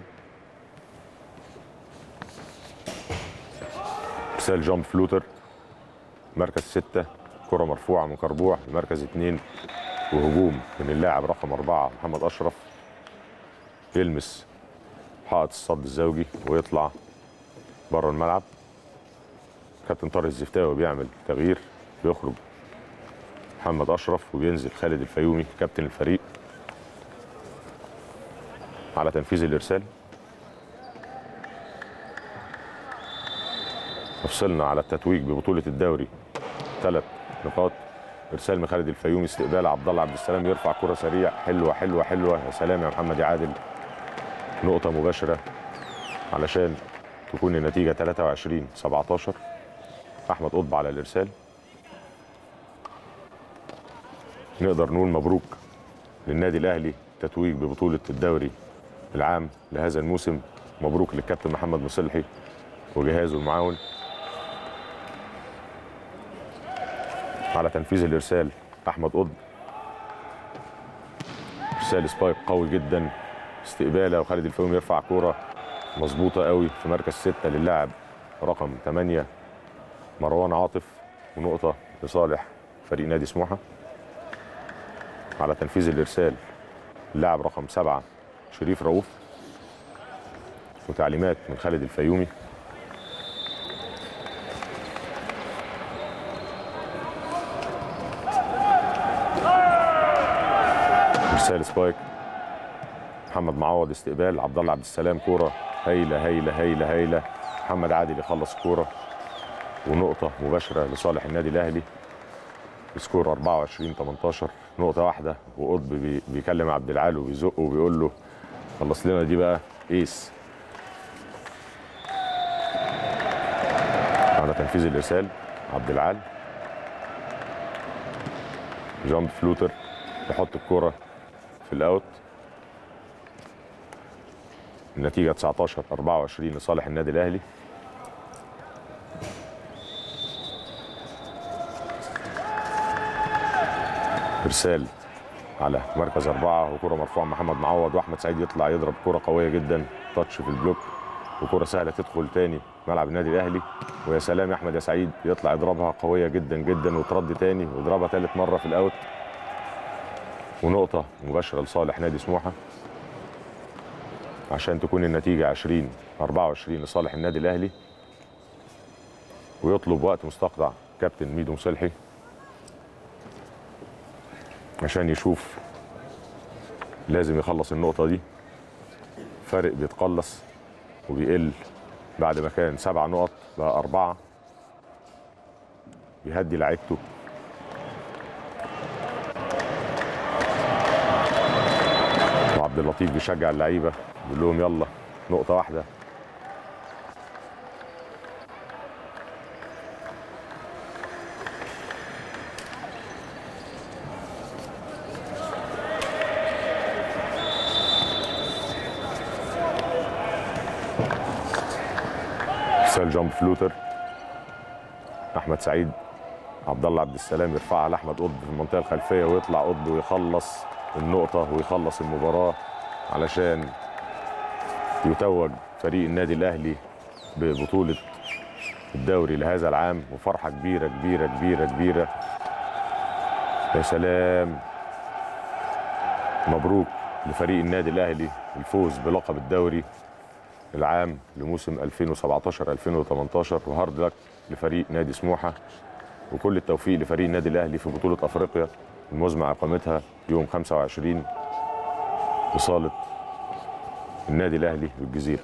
ارسال جامب فلوتر مركز 6، كره مرفوعه من كربوع لمركز 2 وهجوم من اللاعب رقم 4 محمد اشرف، يلمس حائط الصد الزوجي ويطلع بره الملعب. كابتن طارق الزفتاوي بيعمل تغيير، بيخرج محمد اشرف وبينزل خالد الفيومي كابتن الفريق على تنفيذ الارسال. وصلنا على التتويج ببطوله الدوري 3 نقاط ارسال من خالد الفيومي، استقبال عبد الله عبد السلام، يرفع كره سريع حلوه حلوه حلوه. يا سلام يا محمد يا عادل. نقطه مباشره علشان تكون النتيجه 23-17. احمد قطب على الارسال. نقدر نقول مبروك للنادي الاهلي تتويج ببطوله الدوري العام لهذا الموسم. مبروك للكابتن محمد مصلحي وجهازه المعاون. على تنفيذ الارسال احمد قطب، ارسال سبايك قوي جدا، استقباله وخالد الفيومي يرفع كوره مظبوطه قوي في مركز 6 للاعب رقم 8 مروان عاطف، ونقطه لصالح فريق نادي سموحه. على تنفيذ الارسال اللاعب رقم 7 شريف رؤوف، وتعليمات من خالد الفيومي. ارسال سبايك محمد معوض، استقبال عبد الله عبد السلام، كوره هايله هايله هايله هايله. محمد عادل يخلص كوره ونقطه مباشره لصالح النادي الاهلي. سكور 24-18. نقطه واحده، وقطب بيكلم عبد العال وبيزقه وبيقول له خلص لنا دي بقى ايس. على تنفيذ الارسال عبد العال جامب فلوتر يحط الكوره في الاوت. النتيجه 19-24 لصالح النادي الاهلي. ارسال على مركز 4 وكره مرفوعه محمد معوض، واحمد سعيد يطلع يضرب كره قويه جدا، تاتش في البلوك وكره سهله تدخل تاني ملعب النادي الاهلي. ويا سلام يا احمد يا سعيد، يطلع يضربها قويه جدا جدا وترد تاني ويضربها ثالث مره في الاوت، ونقطه مباشره لصالح نادي سموحه عشان تكون النتيجه 20-24 لصالح النادي الاهلي. ويطلب وقت مستقطع كابتن ميدو مصلحي عشان يشوف لازم يخلص النقطه دي. فرق بيتقلص وبيقل، بعد ما كان 7 نقط بقى 4. بيهدي لعيبته. وعبد اللطيف بيشجع اللعيبه بيقول لهم يلا نقطه واحده. ارسال جامب فلوتر احمد سعيد، عبد الله عبد السلام يرفعها لاحمد قطب في المنطقه الخلفيه، ويطلع قطب ويخلص النقطه ويخلص المباراه علشان يتوج فريق النادي الاهلي ببطوله الدوري لهذا العام. وفرحه كبيره كبيره كبيره كبيره. يا سلام، مبروك لفريق النادي الاهلي الفوز بلقب الدوري العام لموسم 2017-2018. وهارد لك لفريق نادي سموحه، وكل التوفيق لفريق النادي الاهلي في بطوله افريقيا المزمع اقامتها يوم 25 بصاله النادي الاهلي بالجزيره.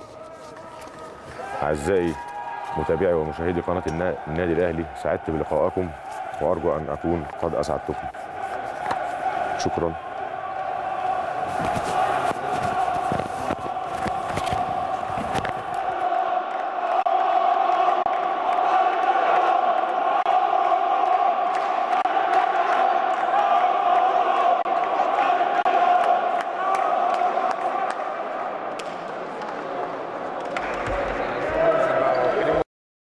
اعزائي متابعي ومشاهدي قناه النادي الاهلي، سعدت بلقائكم وارجو ان اكون قد اسعدتكم. شكرا.